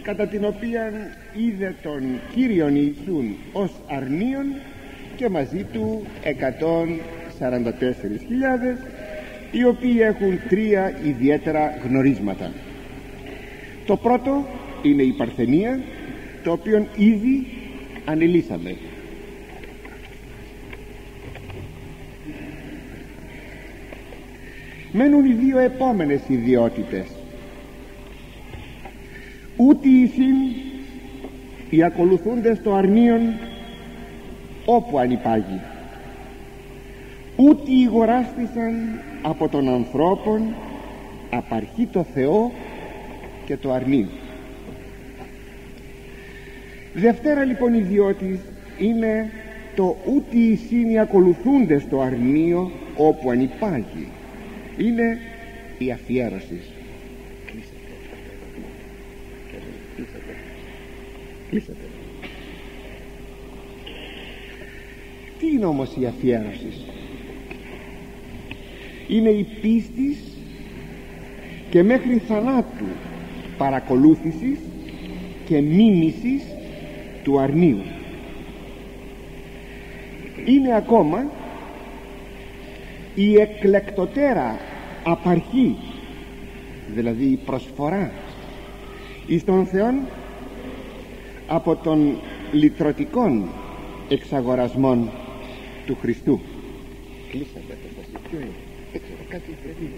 κατά την οποία είδε τον Κύριον Ιησούν ως αρνίον και μαζί του 144.000, οι οποίοι έχουν τρία ιδιαίτερα γνωρίσματα. Το πρώτο είναι η Παρθενία, το οποίο ήδη ανελύσαμε. Μένουν οι δύο επόμενες ιδιότητες. Ούτι εισιν οι ακολουθούντες το αρνίον όπου ανυπάγει, ούτι ηγοράστησαν από των ανθρώπων απαρχή το Θεό και το αρνίον. Δευτέρα λοιπόν ιδιότης είναι το ούτι εισιν οι ακολουθούντες το αρνίο όπου ανυπάγει. Είναι η αφιέρωση. Κλείσατε. Τι είναι όμως η αφιέρωση? Είναι η πίστης και μέχρι θανάτου παρακολούθησης και μίμησης του αρνίου. Είναι ακόμα η εκλεκτοτέρα απαρχή, δηλαδή η προσφορά εις τον Θεόν από των λυτρωτικών εξαγορασμών του Χριστού. Κλείσατε το σας, ποιο είναι? Δεν ξέρω, κάτι πρέπει.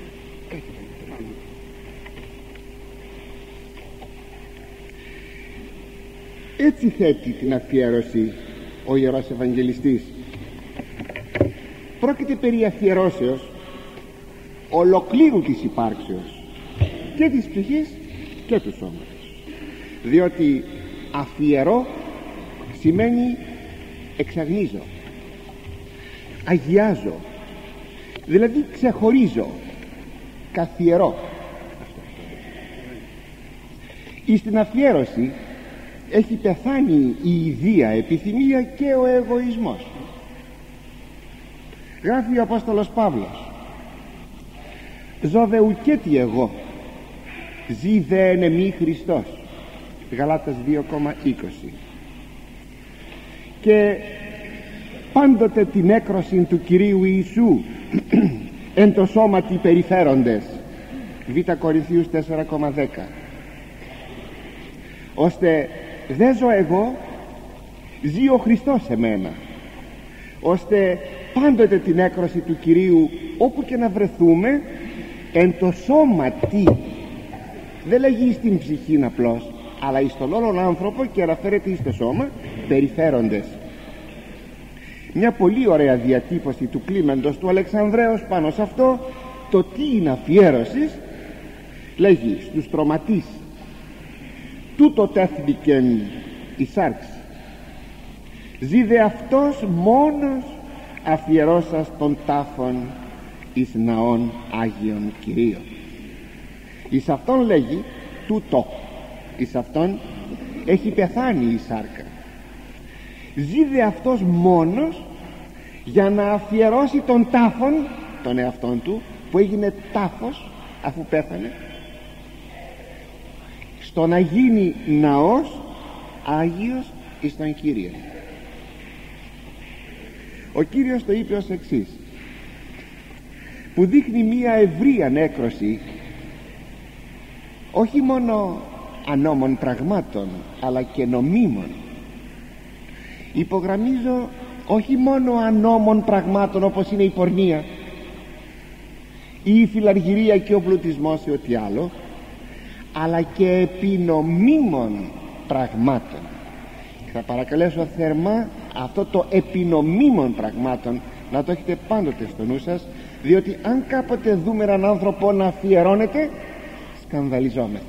Έτσι θέτει την αφιέρωση ο Ιερός Ευαγγελιστής. Πρόκειται περί αφιερώσεως ολοκλήρου της υπάρξεως, και της ψυχής και του σώματος, διότι αφιερώ σημαίνει εξαγνίζω, αγιάζω, δηλαδή ξεχωρίζω, καθιερώ. Εις την αφιέρωση έχει πεθάνει η ιδία επιθυμία και ο εγωισμός. Γράφει ο Απόστολος Παύλος: ζω δε ουκέτι εγώ, ζει δε εν εμεί Χριστός. Γαλάτας 2,20. Και πάντοτε την έκρωση του Κυρίου Ιησού εν το σώματι περιφέροντες. Β' Κορινθίους 4,10. Ώστε δεν ζω εγώ, ζει ο Χριστός σε μένα, ώστε πάντοτε την έκρωση του Κυρίου όπου και να βρεθούμε εν το σώματι, δεν λέγει στην ψυχή απλώς, αλλά εις τον όλον άνθρωπο, και αναφέρεται εις το σώμα, περιφέροντες. Μια πολύ ωραία διατύπωση του Κλίμεντος του Αλεξανδρέως πάνω σε αυτό το τι είναι αφιέρωσης. Λέγει στους τροματείς: τούτο τέθηκεν η σάρξη, ζήδε αυτός μόνος αφιερώσας των τάφων εις ναών Άγιον Κυρίων. Εις αυτόν λέγει τούτο, εις αυτόν έχει πεθάνει η σάρκα. Ζήδε αυτός μόνος για να αφιερώσει τον τάφον, τον εαυτόν του που έγινε τάφος αφού πέθανε, στο να γίνει ναός Άγιος εις τον Κύριο. Ο Κύριος το είπε ως εξής, που δείχνει μία ευρία νέκρωση όχι μόνο ανώμων πραγμάτων αλλά και νομίμων. Υπογραμμίζω όχι μόνο ανώμων πραγμάτων όπως είναι η πορνεία ή η φιλαργυρία και ο πλουτισμός ή ό,τι άλλο, αλλά και επινομίμων πραγμάτων. Θα παρακαλέσω θερμά αυτό το επινομίμων πραγμάτων να το έχετε πάντοτε στο νου σας, διότι αν κάποτε δούμε έναν άνθρωπο να αφιερώνεται, σκανδαλιζόμεθα.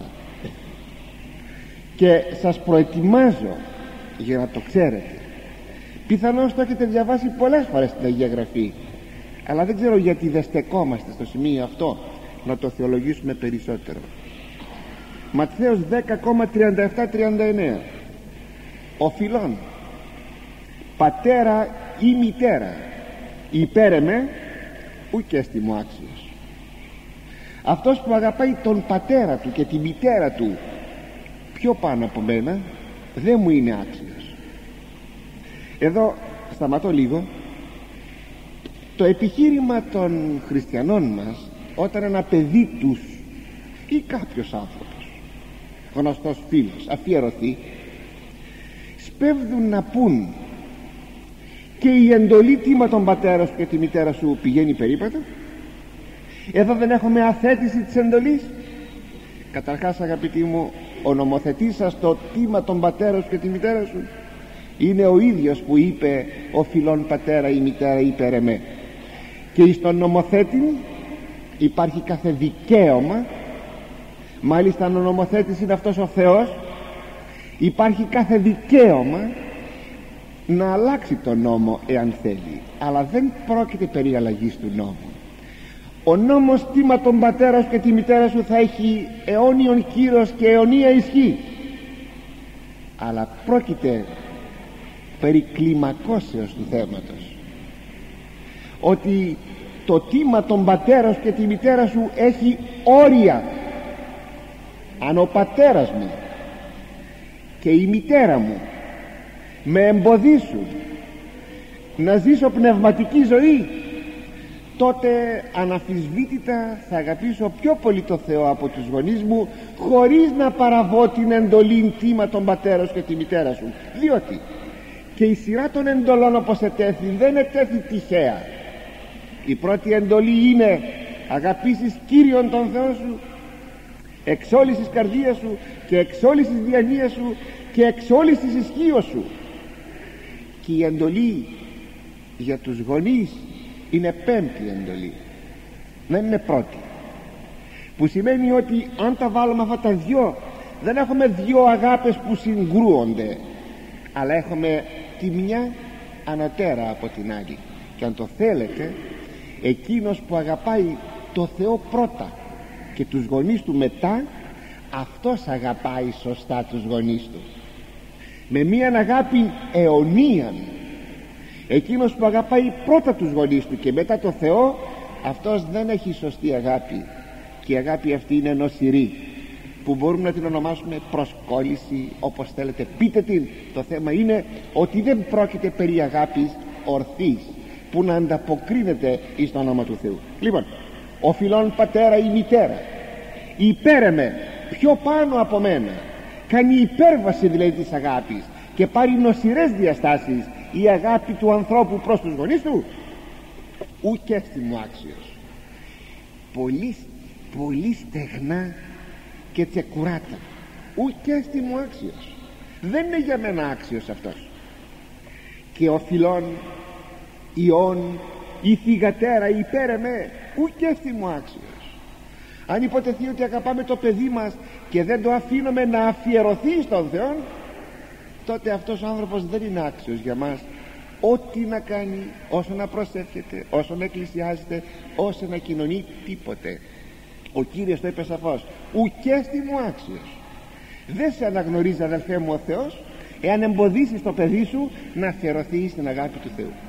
Και σας προετοιμάζω για να το ξέρετε. Πιθανώς το έχετε διαβάσει πολλές φορές στην Αγία Γραφή, αλλά δεν ξέρω γιατί δεν στεκόμαστε στο σημείο αυτό να το θεολογήσουμε περισσότερο. Ματθαίος 10,37-39. Ο Φιλών: πατέρα ή μητέρα υπέρεμε ουκ έστι μου άξιος. Αυτός που αγαπάει τον πατέρα του και τη μητέρα του πιο πάνω από μένα δεν μου είναι άξιος. Εδώ σταματώ λίγο. Το επιχείρημα των χριστιανών μας, όταν ένα παιδί τους ή κάποιος άνθρωπος, γνωστός φίλος, αφιερωθεί, σπέβδουν να πούν και η εντολή τίμα τον πατέρα σου και τη μητέρα σου πηγαίνει περίπατο. Εδώ δεν έχουμε αθέτηση της εντολής. Καταρχάς, αγαπητοί μου, ο νομοθετής σας το τίμα τον πατέρα σου και τη μητέρα σου είναι ο ίδιος που είπε ο φιλόν πατέρα ή μητέρα υπέρ εμέ. Και εις τον νομοθέτη υπάρχει κάθε δικαίωμα, μάλιστα ο νομοθέτης είναι αυτός ο Θεός, υπάρχει κάθε δικαίωμα να αλλάξει τον νόμο εάν θέλει, αλλά δεν πρόκειται περί αλλαγής του νόμου. Ο νόμος τίμα τον πατέρα σου και τη μητέρα σου θα έχει αιώνιον κύρος και αιωνία ισχύ, αλλά πρόκειται περί κλιμακώσεως του θέματος, ότι το τίμα τον πατέρα σου και τη μητέρα σου έχει όρια. Αν ο πατέρας μου και η μητέρα μου με εμποδίσουν να ζήσω πνευματική ζωή, τότε αναμφισβήτητα θα αγαπήσω πιο πολύ το Θεό από τους γονείς μου, χωρίς να παραβώ την εντολή τίμα τον πατέρα σου και τη μητέρα σου. Διότι και η σειρά των εντολών, όπως ετέθη, δεν ετέθη τυχαία. Η πρώτη εντολή είναι αγαπήσεις Κύριον τον Θεό σου εξ όλης της καρδίας σου και εξ όλης της διανοίας σου και εξ όλης της ισχύως σου. Και η εντολή για τους γονείς είναι πέμπτη εντολή, δεν είναι πρώτη, που σημαίνει ότι αν τα βάλουμε αυτά τα δυο, δεν έχουμε δυο αγάπες που συγκρούονται, αλλά έχουμε τη μια ανωτέρα από την άλλη. Και αν το θέλετε, εκείνος που αγαπάει το Θεό πρώτα και τους γονείς του μετά, αυτός αγαπάει σωστά τους γονείς του, με μία αγάπη αιωνίαν. Εκείνος που αγαπάει πρώτα τους γονείς του και μετά το Θεό, αυτός δεν έχει σωστή αγάπη, και η αγάπη αυτή είναι νοσηρή, που μπορούμε να την ονομάσουμε προσκόλληση, όπως θέλετε πείτε την. Το θέμα είναι ότι δεν πρόκειται περί αγάπης ορθής που να ανταποκρίνεται εις το όνομα του Θεού. Λοιπόν, ο φιλόν πατέρα ή μητέρα υπέρεμε πιο πάνω από μένα, κάνει υπέρβαση δηλαδή της αγάπης και πάρει νοσηρές διαστάσεις η αγάπη του ανθρώπου προς τους γονείς του, ουκ έστι μου άξιος. Πολύ στεγνά και τσεκουράτα, ουκ έστι μου άξιος. Δεν είναι για μένα άξιος αυτός. Και ο φιλόν ιών η θυγατέρα υπέρεμε, ουκ έστι μου άξιος. Αν υποτεθεί ότι αγαπάμε το παιδί μας και δεν το αφήνουμε να αφιερωθεί στον Θεό, τότε αυτός ο άνθρωπος δεν είναι άξιος για μας, ό,τι να κάνει, όσο να προσεύχεται, όσο να εκκλησιάζεται, όσο να κοινωνεί, τίποτε. Ο Κύριος το είπε σαφώς, ουκέστι μου άξιος. Δεν σε αναγνωρίζει, αδελφέ μου, ο Θεός, εάν εμποδίσεις το παιδί σου να αφιερωθεί στην αγάπη του Θεού.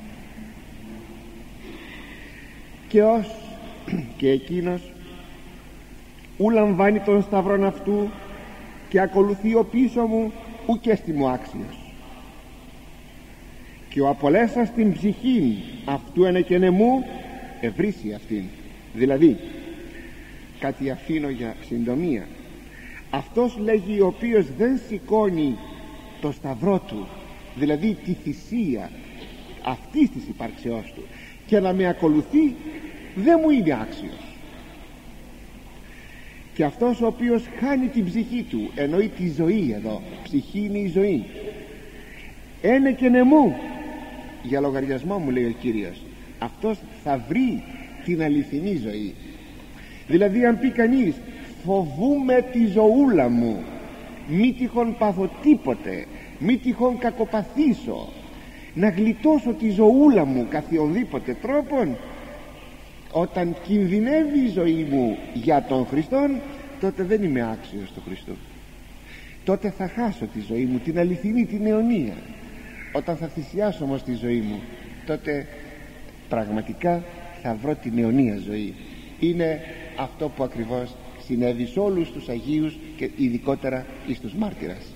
Και ως και εκείνος ου λαμβάνει τον σταυρόν αυτού και ακολουθεί ο πίσω μου, ουκέστι μου άξιος. Και ο απολέσας την ψυχήν αυτού ενεκαινε μου ευρύσει αυτήν. Δηλαδή, κάτι αφήνω για συντομία, αυτός λέγει ο οποίος δεν σηκώνει το σταυρό του, δηλαδή τη θυσία αυτής της υπάρξεώς του, και να με ακολουθεί, δεν μου είναι άξιος. Και αυτός ο οποίος χάνει την ψυχή του, εννοεί τη ζωή εδώ, ψυχή είναι η ζωή, ενεκαινε μου, για λογαριασμό μου λέει ο Κύριος, αυτός θα βρει την αληθινή ζωή. Δηλαδή αν πει κανείς, φοβούμαι τη ζωούλα μου, μη τυχόν πάθω τίποτε, μη τυχόν κακοπαθήσω, να γλιτώσω τη ζωούλα μου καθιονδήποτε τρόπον, όταν κινδυνεύει η ζωή μου για τον Χριστόν, τότε δεν είμαι άξιος του Χριστού. Τότε θα χάσω τη ζωή μου, την αληθινή, την αιωνία. Όταν θα θυσιάσω όμως τη ζωή μου, τότε πραγματικά θα βρω την αιωνία ζωή. Είναι αυτό που ακριβώς συνέβη σε όλους τους Αγίους και ειδικότερα εις τους μάρτυρας.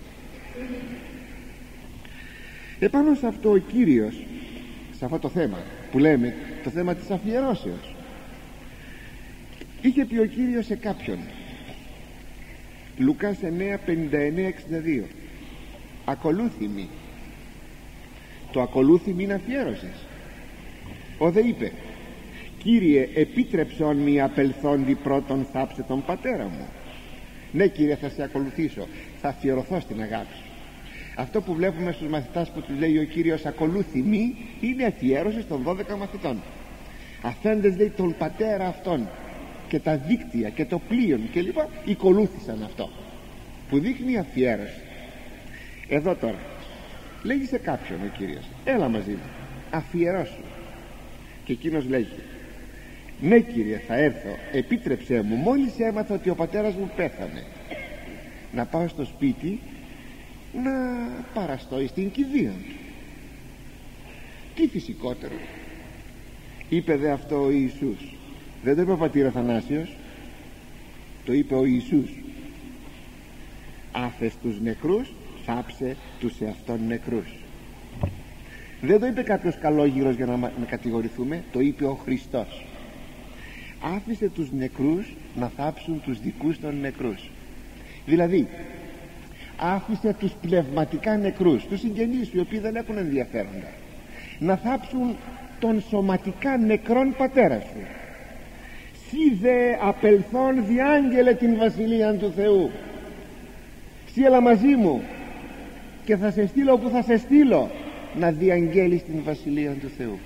Επάνω σε αυτό ο Κύριος, σε αυτό το θέμα που λέμε, το θέμα της αφιερώσεως, είχε πει ο Κύριος σε κάποιον, Λουκάς 9:59-62, ακολούθημη. Το ακολούθημη είναι αφιέρωσης. Ο δε είπε, Κύριε, επίτρεψον μη απελθόντι πρώτον θάψε τον πατέρα μου. Ναι Κύριε, θα σε ακολουθήσω, θα αφιερωθώ στην αγάπη σου. Αυτό που βλέπουμε στους μαθητάς που τους λέει ο Κύριος ακολούθημη, είναι αφιέρωση των 12 μαθητών. Αφέντες λέει τον πατέρα αυτόν και τα δίκτυα και το πλοίο και λοιπά, ακολούθησαν αυτό που δείχνει αφιέρωση. Εδώ τώρα λέγει σε κάποιον ο Κύριος, έλα μαζί μου, αφιερώσου. Και εκείνος λέγει, ναι Κύριε, θα έρθω, επίτρεψέ μου, μόλις έμαθα ότι ο πατέρας μου πέθανε, να πάω στο σπίτι να παραστώ στην κηδεία του. Τι φυσικότερο. Είπε δε αυτό ο Ιησούς. Δεν το είπε ο πατήρ Αθανάσιος, το είπε ο Ιησούς. Άφες τους νεκρούς, θάψε τους εαυτόν νεκρούς. Δεν το είπε κάποιος καλόγυρος για να κατηγορηθούμε, το είπε ο Χριστός. Άφησε τους νεκρούς να θάψουν τους δικούς των νεκρούς. Δηλαδή άφησε τους πνευματικά νεκρούς, τους συγγενείς οι οποίοι δεν έχουν ενδιαφέροντα, να θάψουν τον σωματικά νεκρόν πατέρα σου. Σι δε απελθόν διάγγελε την βασιλεία του Θεού. Σι έλα μαζί μου και θα σε στείλω όπου θα σε στείλω, να διαγγέλεις την βασιλεία του Θεού.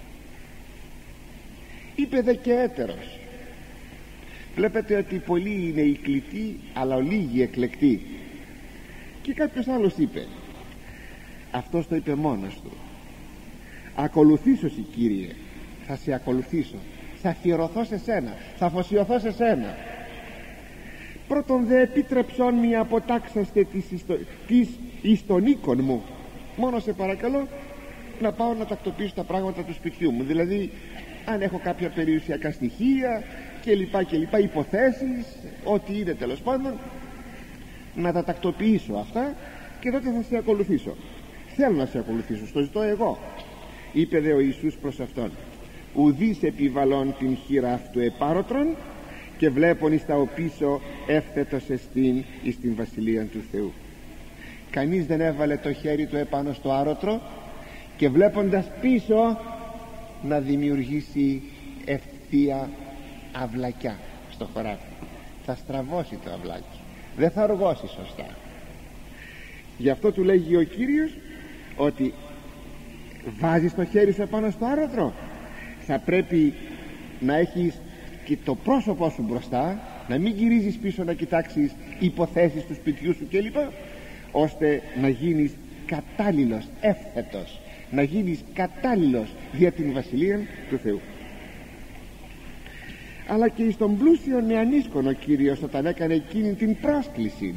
Είπε δε και έτερος. Βλέπετε ότι πολλοί είναι οι κλητοί αλλά λίγοι εκλεκτοί. Και κάποιος άλλος είπε, αυτός το είπε μόνος του, ακολουθήσω σε Κύριε, θα σε ακολουθήσω, θα αφιερωθώ σε σένα, θα αφοσιωθώ σε σένα. Πρώτον δε επίτρεψον μη αποτάξαστε της εις των οίκων μου. Μόνο σε παρακαλώ να πάω να τακτοποιήσω τα πράγματα του σπιτιού μου. Δηλαδή αν έχω κάποια περιουσιακά στοιχεία και λοιπά υποθέσεις, ό,τι είναι τέλος πάντων, να τα τακτοποιήσω αυτά και τότε θα σε ακολουθήσω. Θέλω να σε ακολουθήσω, στο ζητώ εγώ. Είπε δε ο Ιησούς προς αυτόν, ουδείς επιβαλών την χείρα αυτού επάρωτρον και βλέπων εις τα οπίσω εύθετος εστίν εις την βασιλεία του Θεού. Κανείς δεν έβαλε το χέρι του επάνω στο άρωτρο και βλέποντας πίσω να δημιουργήσει ευθεία αυλακιά στο χωράφι. Θα στραβώσει το αυλάκι, δεν θα οργώσει σωστά. Γι' αυτό του λέγει ο Κύριος ότι βάζεις το χέρι σου επάνω στο άρωτρο, θα πρέπει να έχεις και το πρόσωπό σου μπροστά, να μην γυρίζεις πίσω να κοιτάξεις υποθέσεις του σπιτιού σου κλπ, ώστε να γίνεις κατάλληλος, εύθετος, να γίνεις κατάλληλος για την βασιλεία του Θεού. Αλλά και εις τον πλούσιο νεανίσκον ο Κύριος, όταν έκανε εκείνη την πρόσκληση,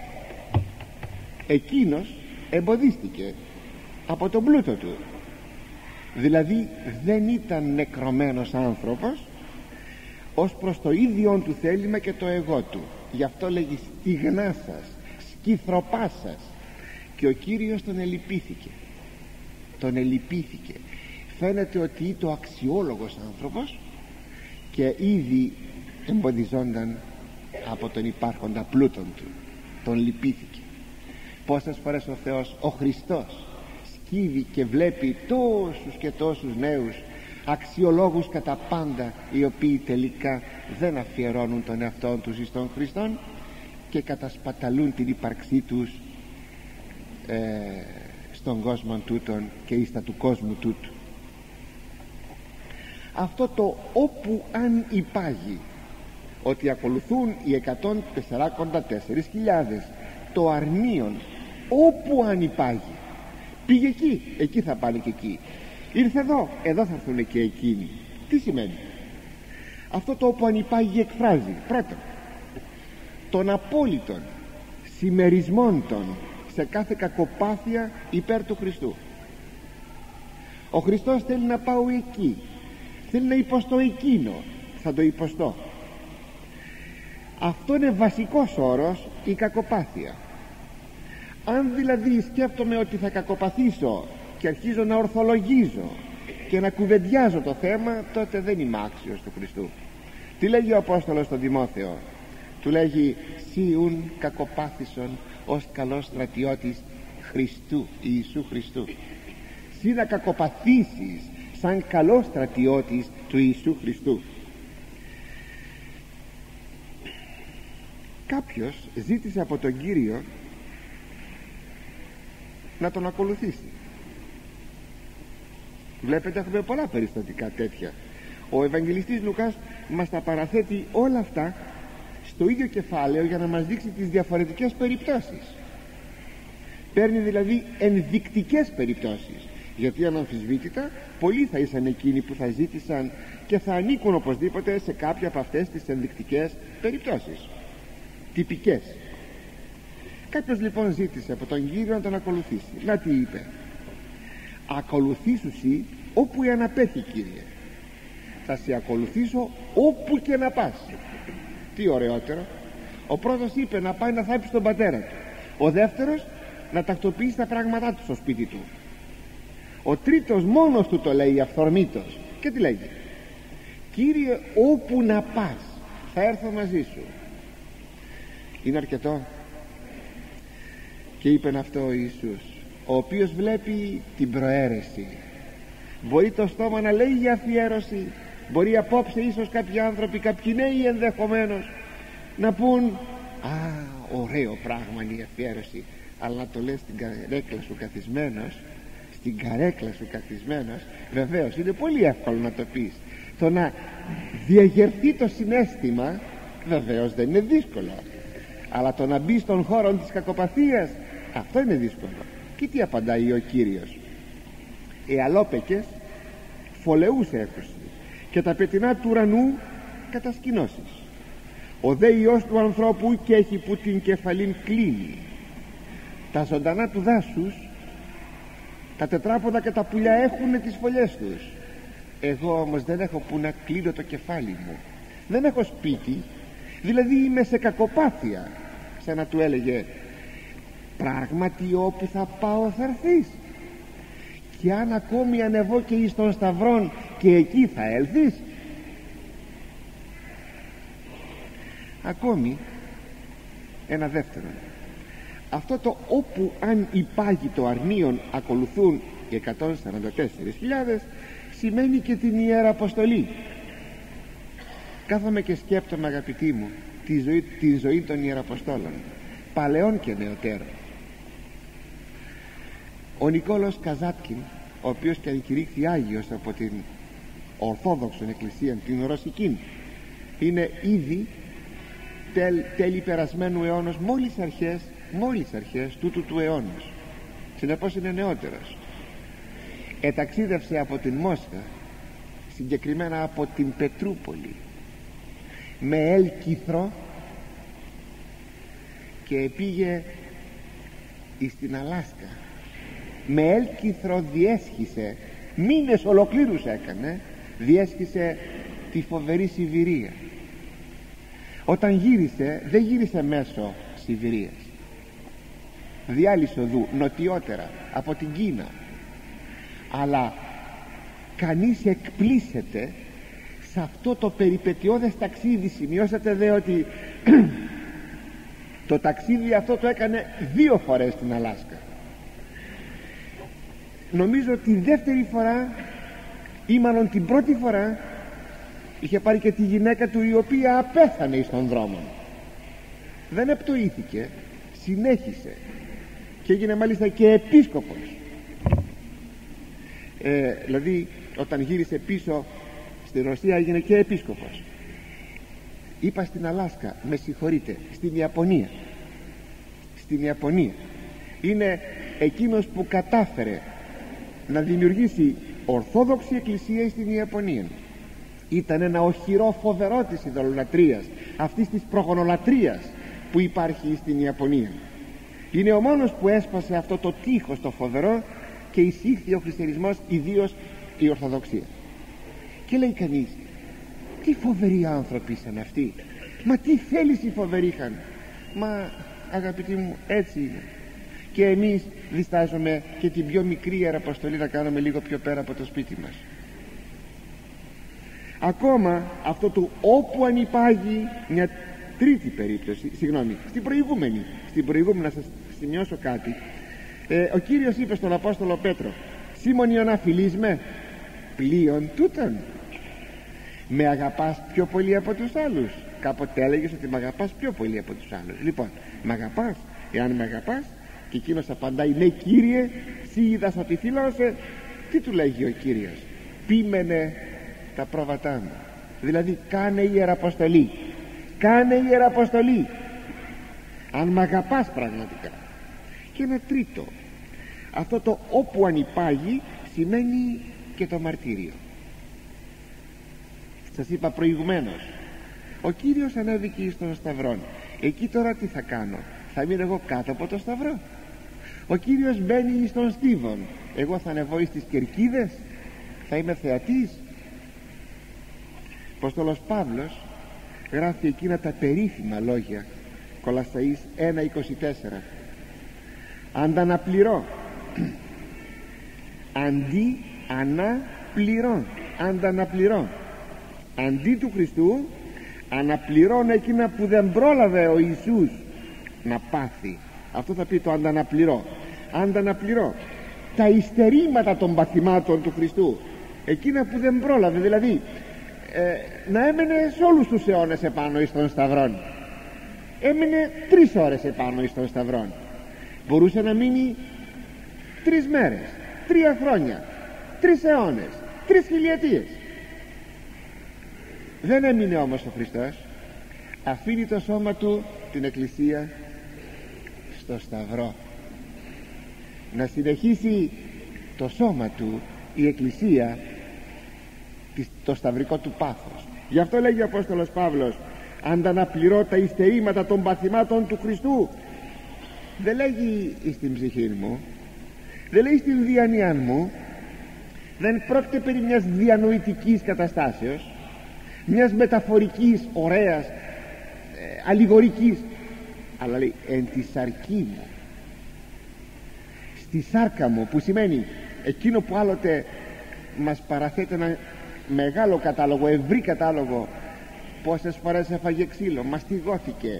εκείνος εμποδίστηκε από τον πλούτο του. Δηλαδή δεν ήταν νεκρωμένος άνθρωπος ως προς το ίδιο του θέλημα και το εγώ του. Γι' αυτό λέγει στιγνά σας, σκυθροπά σας. Και ο Κύριος τον ελυπήθηκε. Τον ελυπήθηκε. Φαίνεται ότι ήταν ο αξιόλογος άνθρωπος και ήδη εμποδιζόνταν από τον υπάρχοντα πλούτον του. Τον λυπήθηκε. Πόσες φορές ο Θεός, ο Χριστός, σκύβει και βλέπει τόσους και τόσους νέους αξιολόγους κατά πάντα, οι οποίοι τελικά δεν αφιερώνουν τον εαυτό τους εις τον Χριστόν και κατασπαταλούν την ύπαρξή τους στον κόσμο τούτον και εις τα του κόσμου τούτου. Αυτό το όπου αν υπάγει, ότι ακολουθούν οι 144.000 το αρνίον, όπου αν υπάγει, πήγε εκεί, εκεί θα πάνε και εκεί. Ήρθε εδώ, εδώ θα έρθουν και εκείνοι. Τι σημαίνει? Αυτό το όπου αν υπάγει εκφράζει πρώτον των απόλυτων συμμερισμών των σε κάθε κακοπάθεια υπέρ του Χριστού. Ο Χριστός θέλει να πάω εκεί, θέλει να υποστώ εκείνο, θα το υποστώ. Αυτό είναι βασικός όρος, η κακοπάθεια. Αν δηλαδή σκέφτομαι ότι θα κακοπαθήσω και αρχίζω να ορθολογίζω και να κουβεντιάζω το θέμα, τότε δεν είμαι άξιος του Χριστού. Τι λέγει ο Απόστολος στον Τιμόθεο? Του λέγει «Σιουν κακοπάθησον ως καλός στρατιώτης Χριστού, Ιησού Χριστού». Σι να κακοπαθήσεις σαν καλός στρατιώτης του Ιησού Χριστού. Κάποιος ζήτησε από τον Κύριο να τον ακολουθήσει. Βλέπετε, έχουμε πολλά περιστατικά τέτοια. Ο Ευαγγελιστής Λουκάς μας τα παραθέτει όλα αυτά στο ίδιο κεφάλαιο για να μας δείξει τις διαφορετικές περιπτώσεις. Παίρνει δηλαδή ενδεικτικές περιπτώσεις, γιατί αναμφισβήτητα πολλοί θα ήσαν εκείνοι που θα ζήτησαν και θα ανήκουν οπωσδήποτε σε κάποια από αυτές τις ενδεικτικές περιπτώσεις, τυπικές. Κάποιος λοιπόν ζήτησε από τον Κύριο να τον ακολουθήσει. Να τι είπε? «Ακολουθήσου σοι όπου αναπέτει, Κύριε. Θα σε ακολουθήσω όπου και να πας». Τι ωραιότερο! Ο πρώτος είπε να πάει να θάψει τον πατέρα του, ο δεύτερος να τακτοποιήσει τα πράγματά του στο σπίτι του, ο τρίτος μόνος του το λέει αυθορμήτως. Και τι λέγει? «Κύριε, όπου να πας θα έρθω μαζί σου». Είναι αρκετό? Και είπεν αυτό ο Ιησούς, ο οποίος βλέπει την προαίρεση. Μπορεί το στόμα να λέει για αφιέρωση, μπορεί απόψε ίσως κάποιοι άνθρωποι, κάποιοι νέοι ενδεχομένως, να πούν «Α, ωραίο πράγμα είναι η αφιέρωση», αλλά να το λες στην καρέκλα σου καθισμένος, στην καρέκλα σου καθισμένος, βεβαίως είναι πολύ εύκολο να το πεις. Το να διαγερθεί το συναίσθημα βεβαίως δεν είναι δύσκολο, αλλά το να μπει στον χώρο της κακοπαθίας, αυτό είναι δύσκολο. Και τι απαντάει ο Κύριος? «Εαλόπεκες φωλεούς έχουσι και τα πετεινά του ουρανού κατασκηνώσεις. Ο δε Υιός του ανθρώπου και έχει που την κεφαλήν κλείνει. Τα ζωντανά του δάσους, τα τετράποδα και τα πουλιά έχουν τις φωλιές τους. Εγώ όμως δεν έχω που να κλείνω το κεφάλι μου. Δεν έχω σπίτι, δηλαδή είμαι σε κακοπάθεια». Σαν να του έλεγε «Πράγματι όπου θα πάω θα έρθεις, και αν ακόμη ανεβώ και εις των σταυρών και εκεί θα έλθεις». Ακόμη ένα δεύτερο. Αυτό το «όπου αν υπάγει το αρνίον ακολουθούν οι 144.000» σημαίνει και την Ιεραποστολή. Κάθομαι και σκέπτομαι, αγαπητοί μου, τη ζωή των Ιεραποστόλων, παλαιών και νεωτέρων. Ο Νικόλαος Καζάτκιν, ο οποίος και εγκηρύχθη Άγιος από την Ορθόδοξον Εκκλησία, την Ρωσική, είναι ήδη τέλη περασμένου αιώνος, μόλις αρχές τούτου του αιώνος, συνεπώς είναι νεότερος. Εταξίδευσε από την Μόσχα, συγκεκριμένα από την Πετρούπολη, με έλκυθρο, και πήγε στην Αλάσκα. Με έλκυθρο διέσχισε, μήνες ολοκλήρους έκανε, διέσχισε τη φοβερή Σιβηρία. Όταν γύρισε, δεν γύρισε μέσω Σιβηρίας, διάλυσε οδού νοτιότερα από την Κίνα. Αλλά κανείς εκπλήσεται σε αυτό το περιπετειώδες ταξίδι. Σημειώσατε δε ότι το ταξίδι αυτό το έκανε 2 φορές στην Αλάσκα. Νομίζω τη δεύτερη φορά, ή μάλλον την πρώτη φορά, είχε πάρει και τη γυναίκα του, η οποία απέθανε εις τον δρόμο. Δεν επτοήθηκε, συνέχισε και έγινε μάλιστα και επίσκοπος. Δηλαδή όταν γύρισε πίσω στη Ρωσία έγινε και επίσκοπος. Είπα στην Αλάσκα, με συγχωρείτε, στην Ιαπωνία. Στην Ιαπωνία είναι εκείνος που κατάφερε να δημιουργήσει ορθόδοξη εκκλησία στην Ιαπωνία. Ήταν ένα οχυρό φοβερό της ειδωλολατρίας, αυτής της προγονολατρίας που υπάρχει στην Ιαπωνία. Είναι ο μόνος που έσπασε αυτό το τείχος το φοβερό και εισήχθη ο χριστιανισμός, ιδίως η Ορθοδοξία. Και λέει κανείς, τι φοβεροί άνθρωποι σαν αυτοί, Μα τι θέληση φοβερή είχαν. Μα αγαπητοί μου, έτσι είναι. Και εμείς διστάζουμε και την πιο μικρή ιεραποστολή να κάνουμε λίγο πιο πέρα από το σπίτι μας. Ακόμα αυτό το όπου ανυπάγει, μια τρίτη περίπτωση, συγγνώμη, στην προηγούμενη να σας σημειώσω κάτι. Ο Κύριος είπε στον Απόστολο Πέτρο: Σίμων Ιωνά, φιλείς με? Πλοίον τούτον. Με αγαπάς πιο πολύ από τους άλλους? Κάποτε έλεγες ότι με αγαπάς πιο πολύ από τους άλλους. Λοιπόν, με αγαπάς? Εάν με αγαπάς, και εκείνος απαντάει: ναι, Κύριε, σύ είδας ότι φιλώσαι. Τι του λέγει ο Κύριος? Πείμενε τα πρόβατά μου. Δηλαδή κάνε ιεραποστολή. Κάνε ιεραποστολή, αν μ' αγαπάς πραγματικά. Και ένα τρίτο, αυτό το όπου ανυπάγει σημαίνει και το μαρτύριο. Σας είπα προηγουμένως, ο Κύριος ανέβηκε στον Σταυρόν. Εκεί τώρα τι θα κάνω? Θα μείνω εγώ κάτω από το Σταυρό? Ο Κύριος μπαίνει στον Στίβον, εγώ θα ανεβώ στις κερκίδες? Θα είμαι θεατής? Ο Απόστολος Παύλος γράφει εκείνα τα περίφημα λόγια, Κολασσαείς 1:24: ανταναπληρώ, αντί αναπληρώ, ανταναπληρώ. Αντί του Χριστού αναπληρώνω εκείνα που δεν πρόλαβε ο Ιησούς να πάθει. Αυτό θα πει το ανταναπληρώ. Ανταναπληρώ τα υστερήματα των παθημάτων του Χριστού, εκείνα που δεν πρόλαβε, δηλαδή να έμενε σε όλους τους αιώνες επάνω εις των Σταυρών. Έμεινε 3 ώρες επάνω εις των Σταυρών. Μπορούσε να μείνει 3 μέρες, 3 χρόνια, 3 αιώνες, 3 χιλιετίες. Δεν έμεινε όμως ο Χριστός. Αφήνει το σώμα του, την Εκκλησία, στο Σταυρό, να συνεχίσει το σώμα του, η Εκκλησία, το σταυρικό του πάθος. Γι' αυτό λέγει ο Απόστολος Παύλος: ανταναπληρώ τα υστερήματα των παθημάτων του Χριστού. Δεν λέγει στην ψυχή μου, δεν λέει στην διάνοιά μου, δεν πρόκειται περί μιας διανοητικής καταστάσεως, μιας μεταφορικής, ωραίας, αλληγορικής, αλλά λέει εν τη σαρκή μου, στη σάρκα μου, που σημαίνει εκείνο που άλλοτε μας παραθέτει ένα μεγάλο κατάλογο, ευρύ κατάλογο, πόσες φορές έφαγε ξύλο, μαστιγώθηκε,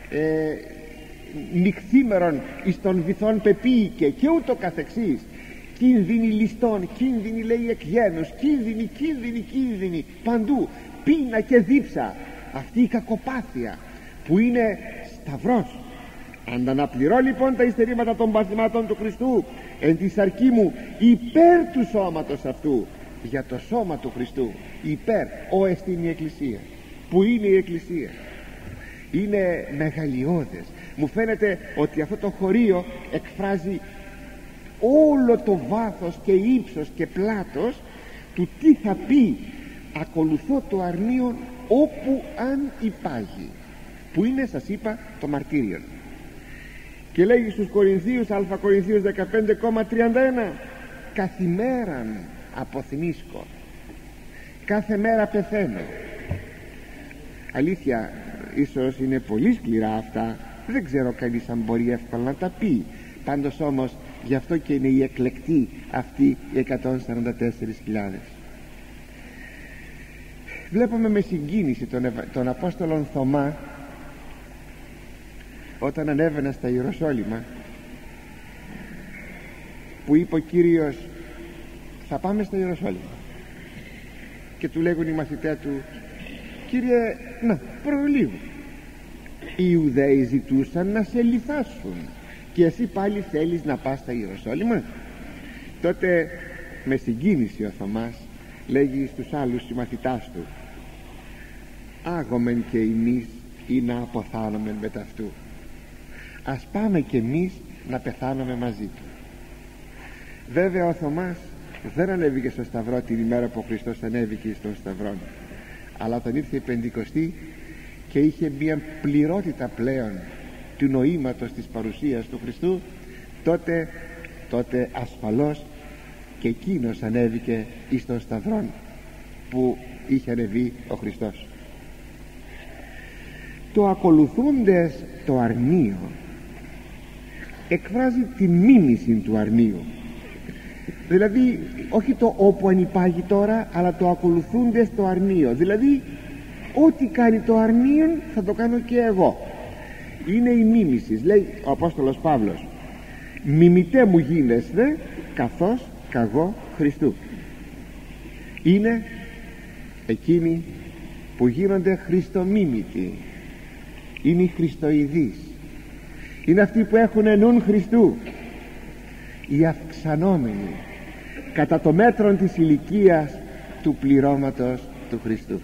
νυχθήμερον εις των βυθών πεποίηκε και ούτω καθεξής. Κίνδυνοι ληστών, κίνδυνοι λέει εκγένους, κίνδυνοι παντού, πείνα και δίψα. Αυτή η κακοπάθεια που είναι σταυρός. Ανταναπληρώ λοιπόν τα υστερήματα των παθημάτων του Χριστού εν τη σαρκή μου, υπέρ του σώματος αυτού, για το σώμα του Χριστού, υπέρ, εστιν η Εκκλησία. Που είναι η Εκκλησία? Είναι μεγαλειώδες. Μου φαίνεται ότι αυτό το χωρίο εκφράζει όλο το βάθος και ύψος και πλάτος του τι θα πει ακολουθώ το αρνίον όπου αν υπάγει, που είναι, σας είπα, το μαρτύριο. Και λέγει στους Κορινθίους, Α Κορινθίους 15,31: καθημέραν αποθυμίσκω, κάθε μέρα πεθαίνω. Αλήθεια, ίσως είναι πολύ σκληρά αυτά, δεν ξέρω κανείς αν μπορεί εύκολα να τα πει. Πάντως όμως γι' αυτό και είναι οι εκλεκτοί αυτοί οι 144.000. Βλέπουμε με συγκίνηση τον Απόστολον Θωμά όταν ανέβαινε στα Ιεροσόλυμα, που είπε ο Κύριος θα πάμε στο Ιεροσόλυμα, και του λέγουν οι μαθητές του: Κύριε, να προλίγου, οι Ιουδαίοι ζητούσαν να σε λιθάσουν και εσύ πάλι θέλεις να πας στα Ιεροσόλυμα? Τότε με συγκίνηση ο Θωμάς λέγει στους άλλους συμμαθητάς του: άγομεν και εμείς ή να αποθάνομεν με ταυτού. Ας πάμε και εμείς να πεθάνουμε μαζί του. Βέβαια ο Θωμάς δεν ανέβηκε στο Σταυρό την ημέρα που ο Χριστός ανέβηκε στον Σταυρό, αλλά όταν ήρθε η Πεντηκοστή και είχε μια πληρότητα πλέον του νοήματος της παρουσίας του Χριστού, τότε ασφαλώς και εκείνος ανέβηκε εις τον Σταυρόν που είχε ανεβεί ο Χριστός. Το ακολουθούντες το αρνείο εκφράζει τη μίμηση του αρνείου, δηλαδή όχι το όπου ανυπάγει τώρα, αλλά το ακολουθούντες το αρνείο, δηλαδή ό,τι κάνει το αρνείο θα το κάνω και εγώ. Είναι η μίμηση. Λέει ο Απόστολος Παύλος, μιμητέ μου γίνεσθε καθώς καγώ Χριστού. Είναι εκείνοι που γίνονται χριστομίμητοι, είναι οι χριστοειδείς, είναι αυτοί που έχουν νουν Χριστού, οι αυξανόμενοι κατά το μέτρο της ηλικίας του πληρώματος του Χριστού.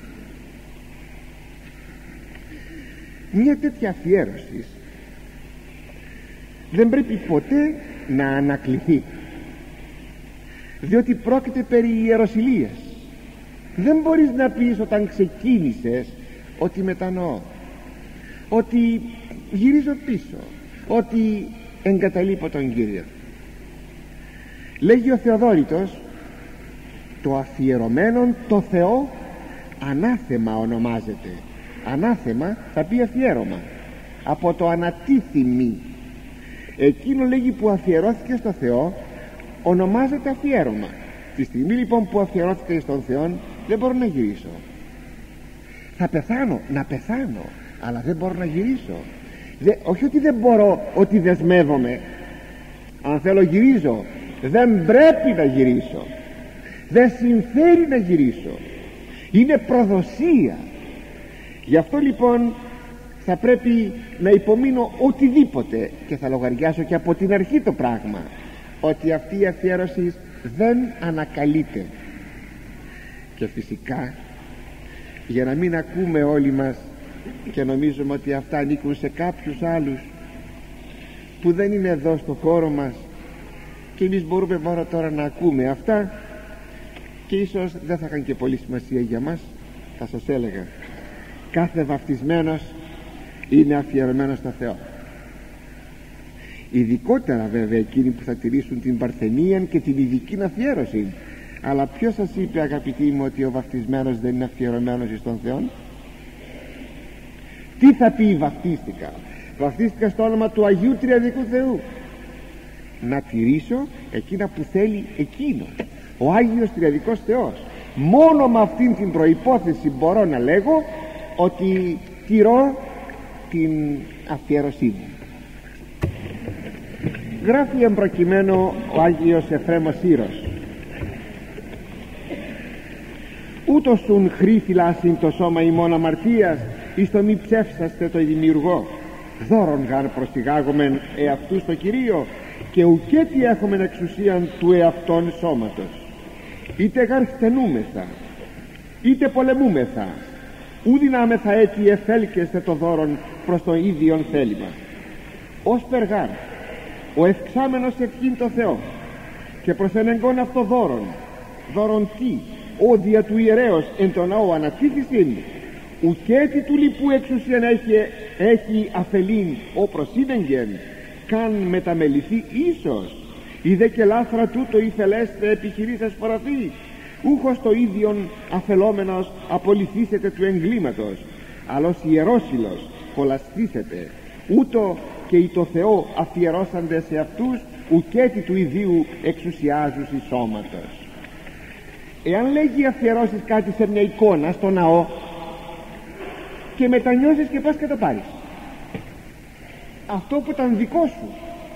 Μια τέτοια αφιέρωση δεν πρέπει ποτέ να ανακληθεί, διότι πρόκειται περί ιεροσυλίας. Δεν μπορείς να πεις όταν ξεκίνησες ότι μετανοώ, ότι γυρίζω πίσω, ότι εγκαταλείπω τον Κύριο. Λέγει ο Θεοδόρητος, το αφιερωμένον το Θεό ανάθεμα ονομάζεται. Ανάθεμα θα πει αφιέρωμα, από το ανατίθιμη. Εκείνο, λέγει, που αφιερώθηκε στο Θεό ονομάζεται αφιέρωμα. Τη στιγμή λοιπόν που αφιερώθηκε στον Θεό δεν μπορώ να γυρίσω. Θα πεθάνω, να πεθάνω, αλλά δεν μπορώ να γυρίσω. Όχι ότι δεν μπορώ, ότι δεσμεύομαι. Αν θέλω γυρίζω. Δεν πρέπει να γυρίσω, δεν συμφέρει να γυρίσω, είναι προδοσία. Γι' αυτό λοιπόν θα πρέπει να υπομείνω οτιδήποτε, και θα λογαριάσω και από την αρχή το πράγμα, ότι αυτή η αφιέρωση δεν ανακαλείται. Και φυσικά, για να μην ακούμε όλοι μας και νομίζουμε ότι αυτά ανήκουν σε κάποιους άλλους που δεν είναι εδώ στο χώρο μας, και εμείς μπορούμε μόνο τώρα να ακούμε αυτά, και ίσως δεν θα είχαν και πολύ σημασία για μας, θα σας έλεγα, κάθε βαφτισμένος είναι αφιερωμένος στο Θεό. Ειδικότερα βέβαια εκείνοι που θα τηρήσουν την παρθενία και την ειδική αφιέρωση. Αλλά ποιος σας είπε, αγαπητοί μου, ότι ο βαφτισμένος δεν είναι αφιερωμένος στον Θεό? Τι θα πει βαφτίστηκα? Βαφτίστηκα στο όνομα του Αγίου Τριαδικού Θεού. Να τηρήσω εκείνα που θέλει εκείνος, ο Άγιος Τριαδικός Θεός. Μόνο με αυτήν την προϋπόθεση μπορώ να λέγω ότι τηρώ την αφιέρωσή μου. Γράφει εμπροκειμένο ο Άγιος Εφραίμος Σύρος, ούτως ουν χρήφυλασιν το σώμα ημών αμαρτίας, εις το μη ψεύσαστε το δημιουργό. Δώρον γάρ προστιγάγομεν εαυτού στο Κυρίο, και ουκέτι έχομεν εξουσίαν του εαυτών σώματος. Είτε γάρ χτενούμεθα, είτε πολεμούμεθα, ου δυνάμεθα έτσι εφέλκεστε το δώρον προς το ίδιον θέλημα. Ως περγάρ ο ευξάμενος ευχήν το Θεό, και προς ενεγκόν αυτό δώρον τι, όδια του ιερέως εν το ναό ανατήθησιν, ουκέτι του λοιπού εξουσίαν έχει αφελήν ο προσύνεγγεν, καν μεταμεληθεί ίσως, η δε και λάθρα τούτο ηθελέστε επιχειρήσας φοραθεί, ούχος το ίδιον αφελόμενος απολυθήσετε του εγκλήματος, αλλός ιερόσυλος κολαστήσετε, ούτω και οι το Θεό αφιερώσαντε σε αυτούς, ουκέτι του ιδίου εξουσιάζουσι σώματος. Εάν λέγει αφιερώσεις κάτι σε μια εικόνα στο ναό και μετανιώσεις και πας και το πάρεις, αυτό που ήταν δικό σου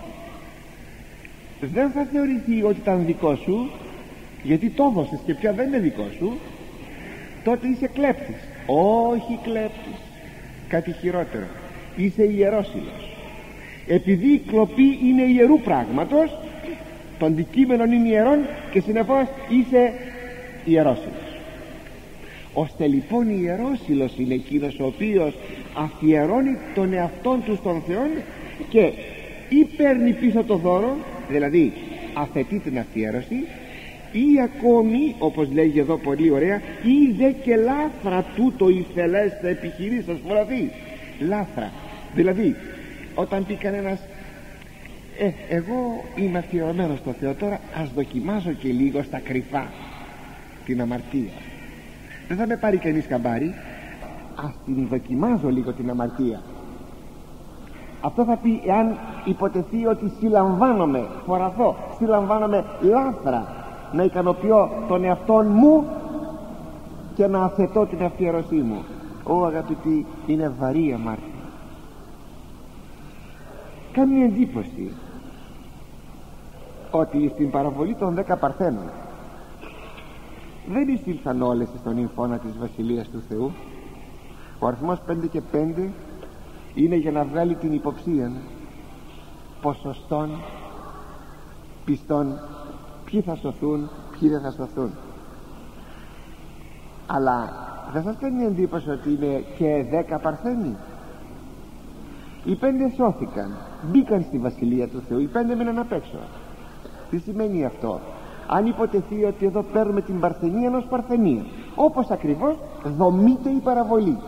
δεν θα θεωρηθεί ότι ήταν δικό σου, γιατί το έδωσες και πια δεν είναι δικό σου, τότε είσαι κλέπτης. Όχι κλέπτης, κάτι χειρότερο, είσαι ιερόσυλος. Επειδή η κλοπή είναι ιερού πράγματος, το αντικείμενο είναι ιερόν και συνεπώς είσαι ιερόσυλος. Ώστε λοιπόν ιερόσυλος είναι εκείνος ο οποίος αφιερώνει τον εαυτόν του στον Θεό και ή παίρνει πίσω το δώρο, δηλαδή αφαιτεί την αφιέρωση, ή ακόμη, όπως λέγει εδώ πολύ ωραία, ή δε και λάθρα τούτο ηθελέστε επιχειρήσας φοραθεί. Λάθρα, δηλαδή όταν πει κανένας εγώ είμαι αφιερωμένος στο Θεό, τώρα ας δοκιμάσω και λίγο στα κρυφά την αμαρτία, δεν θα με πάρει κανείς καμπάρι. ας την δοκιμάζω λίγο την αμαρτία. Αυτό θα πει εάν υποτεθεί ότι συλλαμβάνομαι, φοραθώ, συλλαμβάνομαι λάθρα να ικανοποιώ τον εαυτόν μου και να αθετώ την αφιέρωσή μου. Αγαπητοί, είναι βαρύ αμάρτημα. Κάνει εντύπωση ότι στην παραβολή των 10 παρθένων δεν εισήλθαν όλες στον υμφώνα της Βασιλείας του Θεού. Ο αριθμός 5 και 5 είναι για να βγάλει την υποψία ποσοστών πιστών, ποιοι θα σωθούν, ποιοι δεν θα σωθούν. Αλλά δεν σας κάνει εντύπωση ότι είναι και 10 παρθένοι? Οι 5 σώθηκαν, μπήκαν στη Βασιλεία του Θεού, οι 5 μείναν απ' έξω. Τι σημαίνει αυτό? Αν υποτεθεί ότι εδώ παίρνουμε την παρθενία ενός παρθενία, όπως ακριβώς δομείται η παραβολή.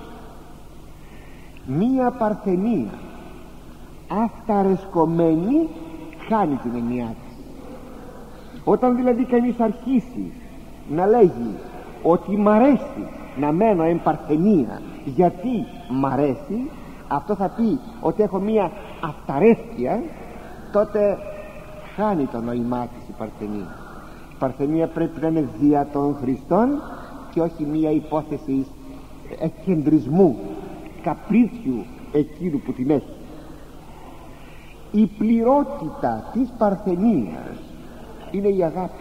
Μία παρθενία αυταρεσκομένη χάνει την εννοιά της. Όταν δηλαδή κανείς αρχίσει να λέγει ότι μ' αρέσει να μένω εν παρθενία γιατί μ' αρέσει, αυτό θα πει ότι έχω μία αυταρέσκεια, τότε χάνει το νόημά της η παρθενία. Η παρθενία πρέπει να είναι δια των Χριστών και όχι μία υπόθεση εκκεντρισμού, καπρίτσιου εκείνου που την έχει. Η πληρότητα της παρθενίας είναι η αγάπη.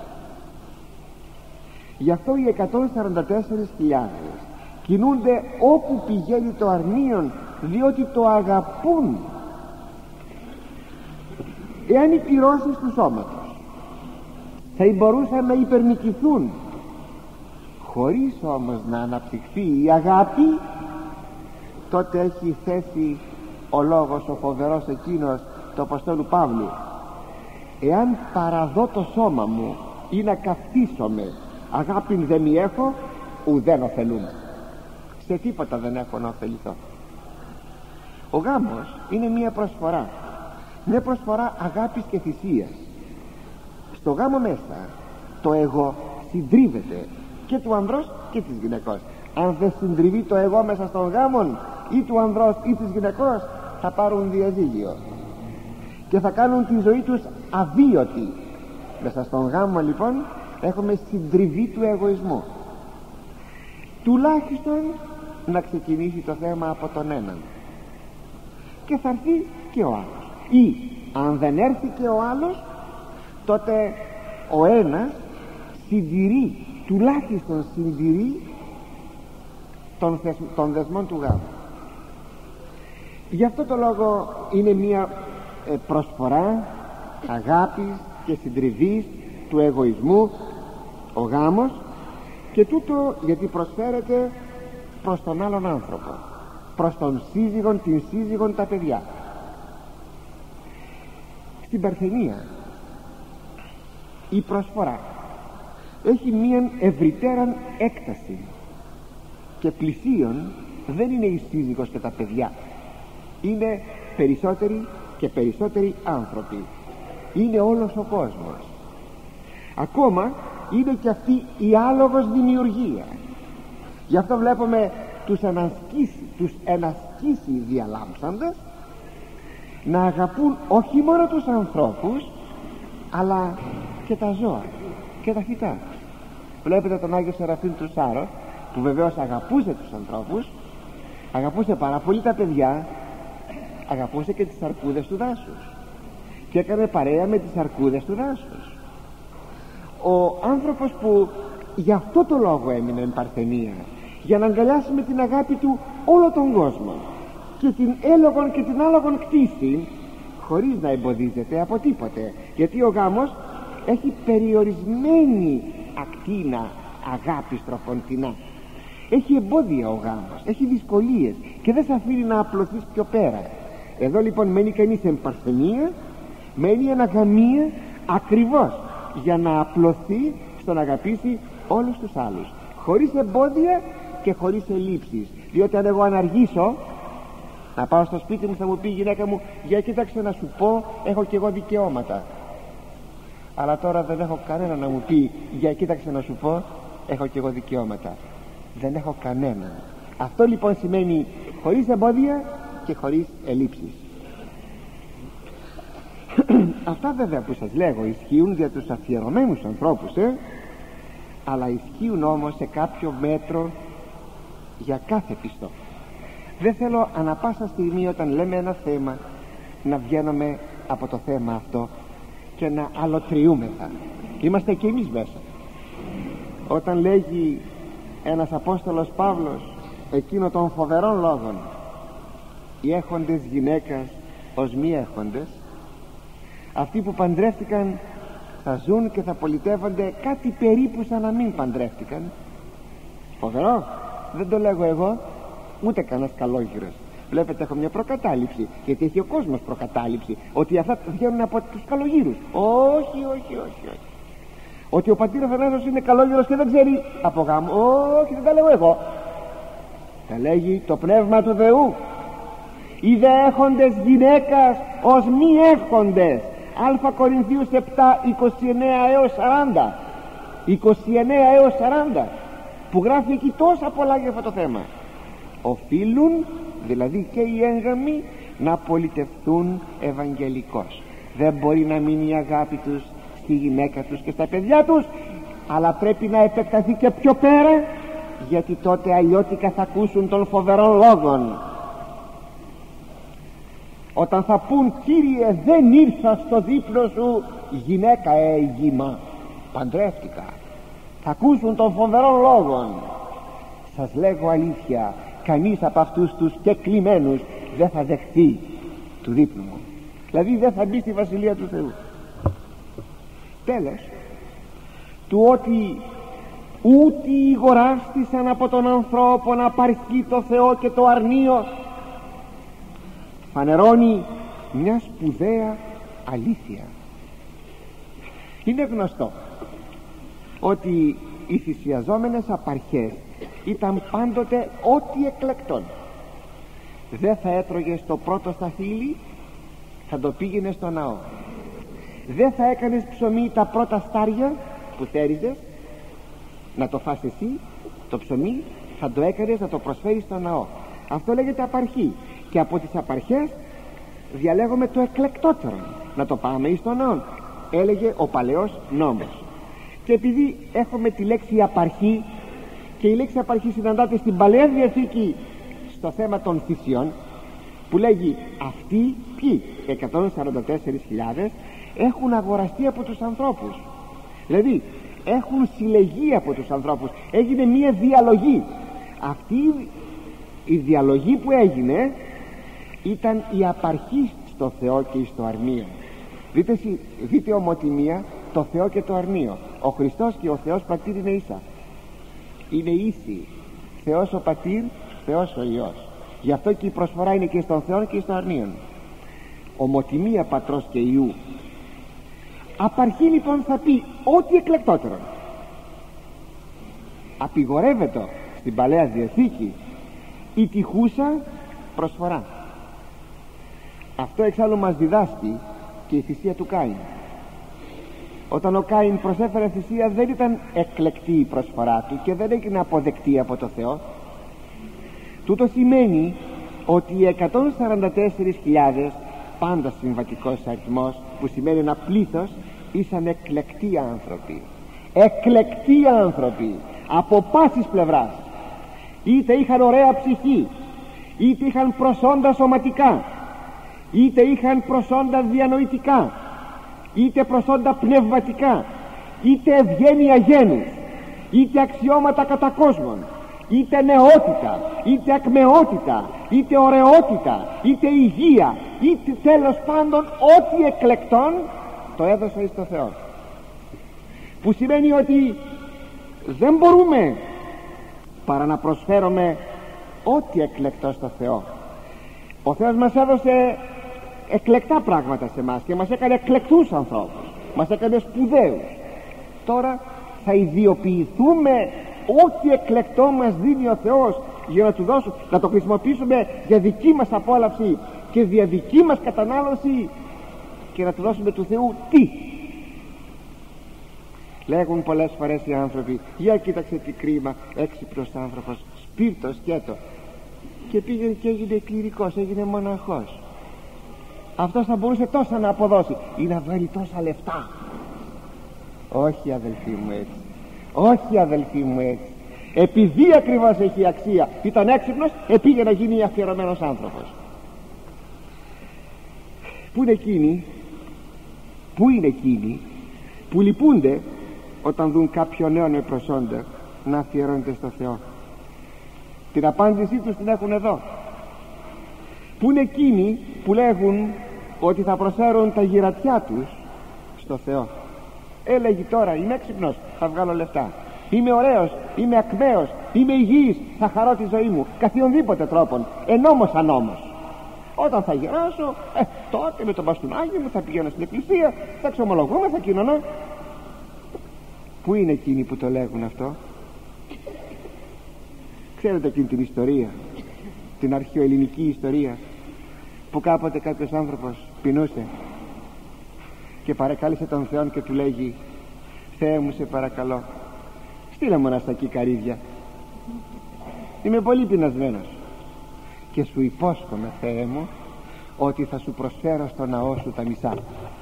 Γι' αυτό οι 144.000 κινούνται όπου πηγαίνει το αρνίον, διότι το αγαπούν. Εάν οι πυρώσεις του σώματος θα μπορούσαν να υπερνικηθούν χωρίς όμως να αναπτυχθεί η αγάπη, τότε έχει θέσει ο λόγος ο φοβερός εκείνος του Αποστόλου Παύλου: εάν παραδώ το σώμα μου ή να καυτίσομαι, αγάπην δεν μη έχω, ουδέν ωφελούμαι. Σε τίποτα δεν έχω να ωφεληθώ. Ο γάμος είναι μια προσφορά, μια προσφορά αγάπης και θυσίας. Στο γάμο μέσα το εγώ συντρίβεται, και του ανδρός και της γυναικός. Αν δεν συντριβεί το εγώ μέσα στον γάμον, ή του ανδρός ή της γυναικός, θα πάρουν διαζύγιο και θα κάνουν τη ζωή τους αβίωτη. Μέσα στον γάμο λοιπόν έχουμε συντριβή του εγωισμού. Τουλάχιστον να ξεκινήσει το θέμα από τον έναν και θα έρθει και ο άλλος, ή αν δεν έρθει και ο άλλος, τότε ο ένας συντηρεί, τουλάχιστον συντηρεί των δεσμών του γάμου. Γι' αυτό το λόγο είναι μια προσφορά αγάπης και συντριβής του εγωισμού ο γάμος, και τούτο γιατί προσφέρεται προς τον άλλον άνθρωπο, προς τον σύζυγον, την σύζυγον, τα παιδιά. Στην παρθενία η προσφορά έχει μία ευρυτέραν έκταση και πλησίον δεν είναι η σύζυγος και τα παιδιά, είναι περισσότεροι και περισσότεροι άνθρωποι, είναι όλος ο κόσμος. Ακόμα είναι και αυτή η άλογος δημιουργία. Γι' αυτό βλέπουμε τους ενασκήσει διαλάμψαντες να αγαπούν όχι μόνο τους ανθρώπους, αλλά και τα ζώα και τα φυτά. Βλέπετε τον Άγιο Σεραφείμ του Σάρος, που βεβαίως αγαπούσε τους ανθρώπους, αγαπούσε πάρα πολύ τα παιδιά, αγαπούσε και τις αρκούδες του δάσους και έκανε παρέα με τις αρκούδες του δάσους. Ο άνθρωπος που γι' αυτό το λόγο έμεινε εν παρθενία, για να αγκαλιάσει με την αγάπη του όλο τον κόσμο και την έλογον και την άλογον κτήση, χωρίς να εμποδίζεται από τίποτε, γιατί ο γάμος έχει περιορισμένη ακτίνα αγάπης τροφοντινά. Έχει εμπόδια ο γάμος, έχει δυσκολίες και δεν σε αφήνει να απλωθείς πιο πέρα. Εδώ λοιπόν μένει κανείς εν παρθενία, μένει εν αγαμία, ακριβώς για να απλωθεί στο να αγαπήσει όλους τους άλλους, χωρίς εμπόδια και χωρίς ελλείψεις. Διότι αν εγώ αναργήσω να πάω στο σπίτι μου, θα μου πει η γυναίκα μου: για κοίταξε να σου πω, έχω και εγώ δικαιώματα. Αλλά τώρα δεν έχω κανένα να μου πει: για κοίταξε να σου πω, έχω και εγώ δικαιώματα. Δεν έχω κανένα. Αυτό λοιπόν σημαίνει χωρίς εμπόδια και χωρίς ελλείψεις. Αυτά βέβαια που σας λέγω ισχύουν για τους αφιερωμένους ανθρώπους, αλλά ισχύουν όμως σε κάποιο μέτρο για κάθε πιστό. Δεν θέλω ανα πάσα στιγμή όταν λέμε ένα θέμα να βγαίνουμε από το θέμα αυτό και να αλωτριούμεθα. Είμαστε και εμείς μέσα. Όταν λέγει ένας Απόστολος Παύλος εκείνο των φοβερών λόγων, οι έχοντες γυναίκας ως μη έχοντες, αυτοί που παντρεύτηκαν θα ζουν και θα πολιτεύονται κάτι περίπου σαν να μην παντρεύτηκαν. Φοβερό, δεν το λέγω εγώ, ούτε κανένας καλόγυρος. Βλέπετε, έχω μια προκατάληψη, γιατί έχει ο κόσμος προκατάληψη ότι αυτά βγαίνουν από τους καλογύρους. Όχι. Ότι ο πατήρ Αθανάσιος είναι καλόγυρος και δεν ξέρει από γάμο. Όχι, δεν τα λέω εγώ. Τα λέγει το Πνεύμα του Θεού. Οι δε έχοντες γυναίκας ως μη έχοντες. Α Κορινθίους 7, 29 έως 40. 29 έως 40, που γράφει εκεί τόσα πολλά για αυτό το θέμα. Οφείλουν δηλαδή και οι έγγαμοι να πολιτευθούν ευαγγελικώς. Δεν μπορεί να μείνει η αγάπη τους στη γυναίκα τους και στα παιδιά τους, αλλά πρέπει να επεκταθεί και πιο πέρα, γιατί τότε αλλιώτικα θα ακούσουν των φοβερών λόγων. Όταν θα πούν Κύριε δεν ήρθα στο δίπλο σου, γυναίκα έγιμα, παντρεύτηκα, θα ακούσουν των φοβερών λόγων. Σας λέγω αλήθεια, κανείς από αυτούς τους κεκλημένους δεν θα δεχθεί του δίπλου μου, δηλαδή δεν θα μπει στη Βασιλεία του Θεού. Τέλος, του ότι ούτε ηγοράστησαν από τον ανθρώπο να παρχεί το Θεό και το αρνείο, φανερώνει μια σπουδαία αλήθεια. Είναι γνωστό ότι οι θυσιαζόμενες απαρχές ήταν πάντοτε ό,τι εκλεκτόν. Δεν θα έτρωγε στο πρώτο σταθύλι, θα το πήγαινε στο ναό. Δεν θα έκανες ψωμί τα πρώτα στάρια που θέριζες να το φας εσύ, το ψωμί θα το έκανες να το προσφέρεις στο ναό. Αυτό λέγεται απαρχή, και από τις απαρχές διαλέγουμε το εκλεκτότερο να το πάμε εις το ναό, έλεγε ο παλαιός νόμος. Και επειδή έχουμε τη λέξη απαρχή, και η λέξη απαρχή συναντάται στην Παλαιά Διαθήκη στο θέμα των θυσιών, που λέγει αυτοί ποιοι 144.000 έχουν αγοραστεί από τους ανθρώπους, δηλαδή έχουν συλλεγεί από τους ανθρώπους, έγινε μία διαλογή. Αυτή η διαλογή που έγινε ήταν η απαρχή στο Θεό και στο αρνείο. Δείτε ομοτιμία, το Θεό και το αρνείο. Ο Χριστός και ο Θεός Πατήρ είναι ίσα, είναι ίσοι. Θεός ο Πατήρ, Θεός ο Υιός. Γι' αυτό και η προσφορά είναι και στον Θεό και στο αρνείο. Ομοτιμία Πατρός και Υιού. Απαρχή λοιπόν θα πει ό,τι εκλεκτότερο. Απειγορεύεται στην Παλαιά Διαθήκη η τυχούσα προσφορά. Αυτό εξάλλου μας διδάσκει και η θυσία του Κάιν. Όταν ο Κάιν προσέφερε θυσία, δεν ήταν εκλεκτή η προσφορά του και δεν έγινε αποδεκτή από το Θεό. Τούτο σημαίνει ότι οι 144.000, πάντα συμβατικός αριθμός, που σημαίνει ένα πλήθος, ήσαν εκλεκτοί άνθρωποι. Εκλεκτοί άνθρωποι από πάσης πλευράς. Είτε είχαν ωραία ψυχή, είτε είχαν προσόντα σωματικά, είτε είχαν προσόντα διανοητικά, είτε προσόντα πνευματικά, είτε ευγένεια γένους, είτε αξιώματα κατά κόσμον, είτε νεότητα, είτε ακμεότητα, είτε ωραιότητα, είτε υγεία, είτε τέλος πάντων ό,τι εκλεκτόν, το έδωσα εις το Θεό. Που σημαίνει ότι δεν μπορούμε παρά να προσφέρουμε ό,τι εκλεκτό στο Θεό. Ο Θεός μας έδωσε εκλεκτά πράγματα σε μας και μας έκανε εκλεκτούς ανθρώπους, μας έκανε σπουδαίους. Τώρα θα ιδιοποιηθούμε ό,τι εκλεκτό μας δίνει ο Θεός για να του δώσουμε, να το χρησιμοποιήσουμε για δική μας απόλαυση και για δική μας κατανάλωση, και να του δώσουμε του Θεού τι? Λέγουν πολλές φορές οι άνθρωποι, για κοίταξε τι κρίμα, έξυπνος άνθρωπος, σπίρτο σκέτο, και πήγε και έγινε κληρικός, έγινε μοναχός. Αυτός θα μπορούσε τόσα να αποδώσει ή να βγάλει τόσα λεφτά. Όχι αδελφοί μου έτσι, όχι αδελφοί μου έτσι. Επειδή ακριβώς έχει αξία, ήταν έξυπνος, πήγε να γίνει αφιερωμένος άνθρωπος. Πού είναι εκείνοι που λυπούνται όταν δουν κάποιο νέο με προσόντα να αφιερώνεται στο Θεό? Την απάντησή τους την έχουν εδώ. Πού είναι εκείνοι που λέγουν ότι θα προσφέρουν τα γυρατιά τους στο Θεό? Έλεγε τώρα, είμαι έξυπνος, θα βγάλω λεφτά, είμαι ωραίος, είμαι ακμαίος, είμαι υγιής, θα χαρώ τη ζωή μου καθιονδήποτε τρόπον, ενόμος ανόμος. Όταν θα γεράσω, τότε με το μπαστούνάκι μου θα πηγαίνω στην εκκλησία, θα ξομολογούμε, θα κοινωνώ. Πού είναι εκείνοι που το λέγουν αυτό? Ξέρετε εκείνη την ιστορία, την αρχαιοελληνική ιστορία, που κάποτε κάποιος άνθρωπος πεινούσε και παρακάλεσε τον Θεό και του λέγει: Θεέ μου, σε παρακαλώ, στείλε μου ένα στακί καρύδια, είμαι πολύ πεινασμένος και σου υπόσχομαι, Θεέ μου, ότι θα σου προσφέρω στο ναό σου τα μισά.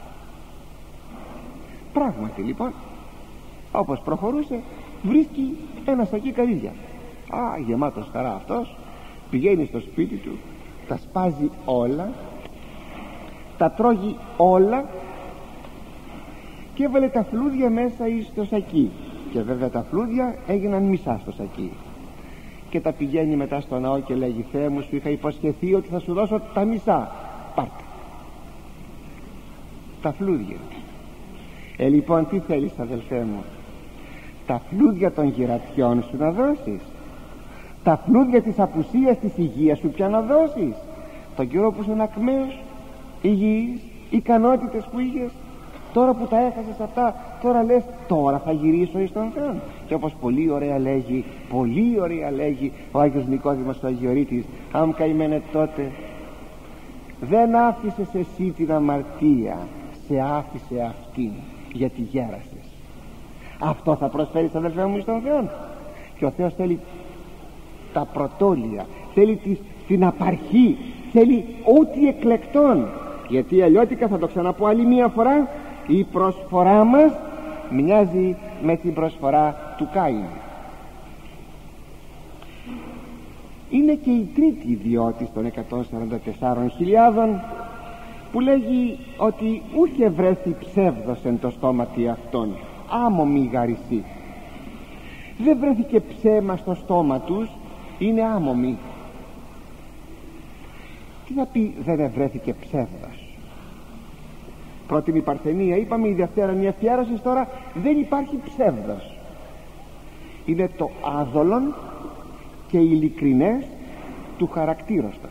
Πράγματι λοιπόν, όπως προχωρούσε, βρίσκει ένα στακί καρύδια. Γεμάτος χαρά αυτός, πηγαίνει στο σπίτι του, τα σπάζει όλα, τα τρώγει όλα και έβαλε τα φλούδια μέσα στο σακί. Και βέβαια τα φλούδια έγιναν μισά στο σακί. Και τα πηγαίνει μετά στο ναό και λέγει: Θεέ μου, σου είχα υποσχεθεί ότι θα σου δώσω τα μισά, πάρτε τα φλούδια. Λοιπόν, τι θέλεις αδελφέ μου? Τα φλούδια των γυρατιών σου να δώσεις? Τα φλούδια της απουσίας της υγείας σου πια να δώσεις? Τον καιρό που ήσουν ακμαίος, υγιής, ικανότητες που είχες, τώρα που τα έχασες αυτά, τώρα λες τώρα θα γυρίσω εις τον Θεό? Και όπως πολύ ωραία λέγει ο Άγιος Νικόδημος ο Αγιορείτης: αν καημένε τότε, δεν άφησες εσύ την αμαρτία, σε άφησε αυτήν, γιατί γέρασες. Αυτό θα προσφέρεις αδελφέ μου εις τον Θεό? Και ο Θεός θέλει τα πρωτόλια, θέλει την απαρχή, θέλει ό,τι εκλεκτόν. Γιατί αλλιώτικα, θα το ξαναπώ άλλη μία φορά, η προσφορά μας μοιάζει με την προσφορά του Κάιν. Είναι και η τρίτη ιδιότης των 144.000 που λέγει ότι ούχε βρέθη ψεύδος εν το στόματι αυτών, άμωμη γαρισή. Δεν βρέθηκε ψέμα στο στόμα τους, είναι άμωμοι. Τι να πει δεν βρέθηκε ψεύδος? Πρώτην η Παρθενία, είπαμε, η Δευτέρα η αφιέρωση, τώρα δεν υπάρχει ψεύδος. Είναι το άδολον και ειλικρινές του χαρακτήρωστον.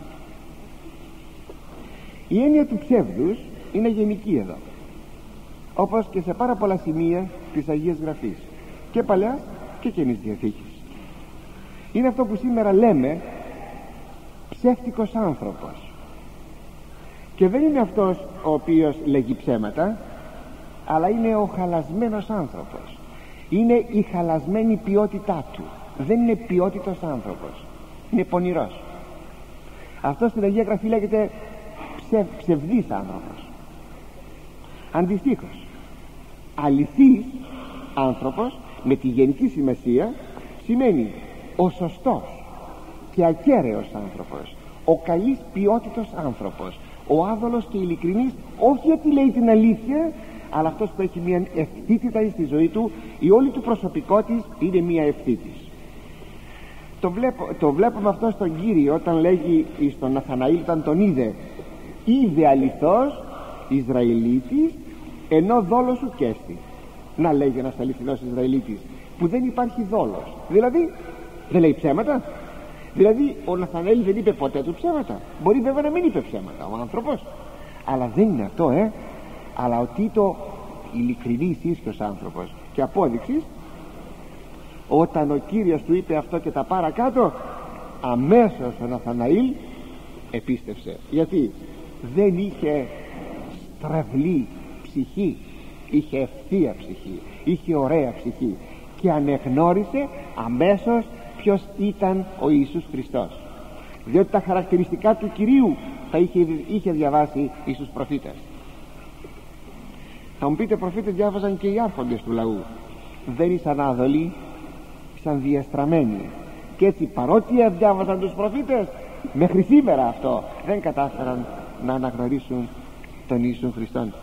Η έννοια του ψεύδους είναι γενική εδώ, όπως και σε πάρα πολλά σημεία της Αγίας Γραφής, και Παλαιάς και Καινής Διαθήκης. Είναι αυτό που σήμερα λέμε ψεύτικος άνθρωπος. Και δεν είναι αυτός ο οποίος λέγει ψέματα, αλλά είναι ο χαλασμένος άνθρωπος. Είναι η χαλασμένη ποιότητά του. Δεν είναι ποιότητος άνθρωπος, είναι πονηρός. Αυτό στην Αγία Γραφή λέγεται ψευδής άνθρωπος. Αντιστοίχως, αληθής άνθρωπος με τη γενική σημασία σημαίνει ο σωστός και ακέραιος άνθρωπος, ο καλής ποιότητος άνθρωπος, ο άδολος και ειλικρινής, όχι γιατί λέει την αλήθεια, αλλά αυτός που έχει μια ευθύτητα στη ζωή του, η όλη του προσωπικότητα είναι μια ευθύτης. Το βλέπουμε αυτό στον Κύριο όταν λέγει στον Ναθαναήλ, όταν τον είδε αληθώς Ισραηλίτης, ενώ δόλος σου κέστη. Να λέγει ένας αληθινός Ισραηλίτης που δεν υπάρχει δόλος, δηλαδή δεν λέει ψέματα. Δηλαδή ο Ναθαναήλ δεν είπε ποτέ του ψέματα. Μπορεί βέβαια να μην είπε ψέματα ο άνθρωπος, αλλά δεν είναι αυτό, αλλά ότι το ειλικρινής ίσιος άνθρωπος. Και απόδειξης, όταν ο Κύριος του είπε αυτό και τα παρακάτω, αμέσως ο Ναθαναήλ επίστευσε. Γιατί δεν είχε στραβλή ψυχή, είχε ευθεία ψυχή, είχε ωραία ψυχή, και ανεγνώρισε αμέσως ποιος ήταν ο Ιησούς Χριστός, διότι τα χαρακτηριστικά του Κυρίου τα είχε διαβάσει στους προφήτες. Θα μου πείτε, προφήτες διάβαζαν και οι άρχοντες του λαού, δεν ήσαν άδολοι, ήσαν διαστραμμένοι, και έτσι παρότι διάβαζαν τους προφήτες, μέχρι σήμερα αυτό δεν κατάφεραν να αναγνωρίσουν τον Ιησού Χριστόν.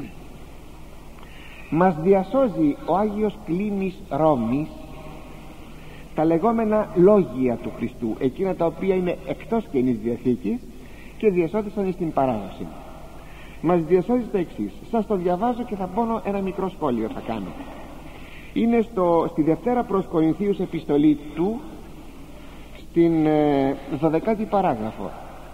Μας διασώζει ο Άγιος Κλήμης Ρώμης τα λεγόμενα λόγια του Χριστού, εκείνα τα οποία είναι εκτός Καινής Διαθήκης και διασώθησαν στην παράδοση. Μας διασώζει το εξής, σας το διαβάζω και θα πω ένα μικρό σχόλιο θα κάνω. Είναι στη Δευτέρα προς Κορινθίους επιστολή του, στην 12η παράγραφο.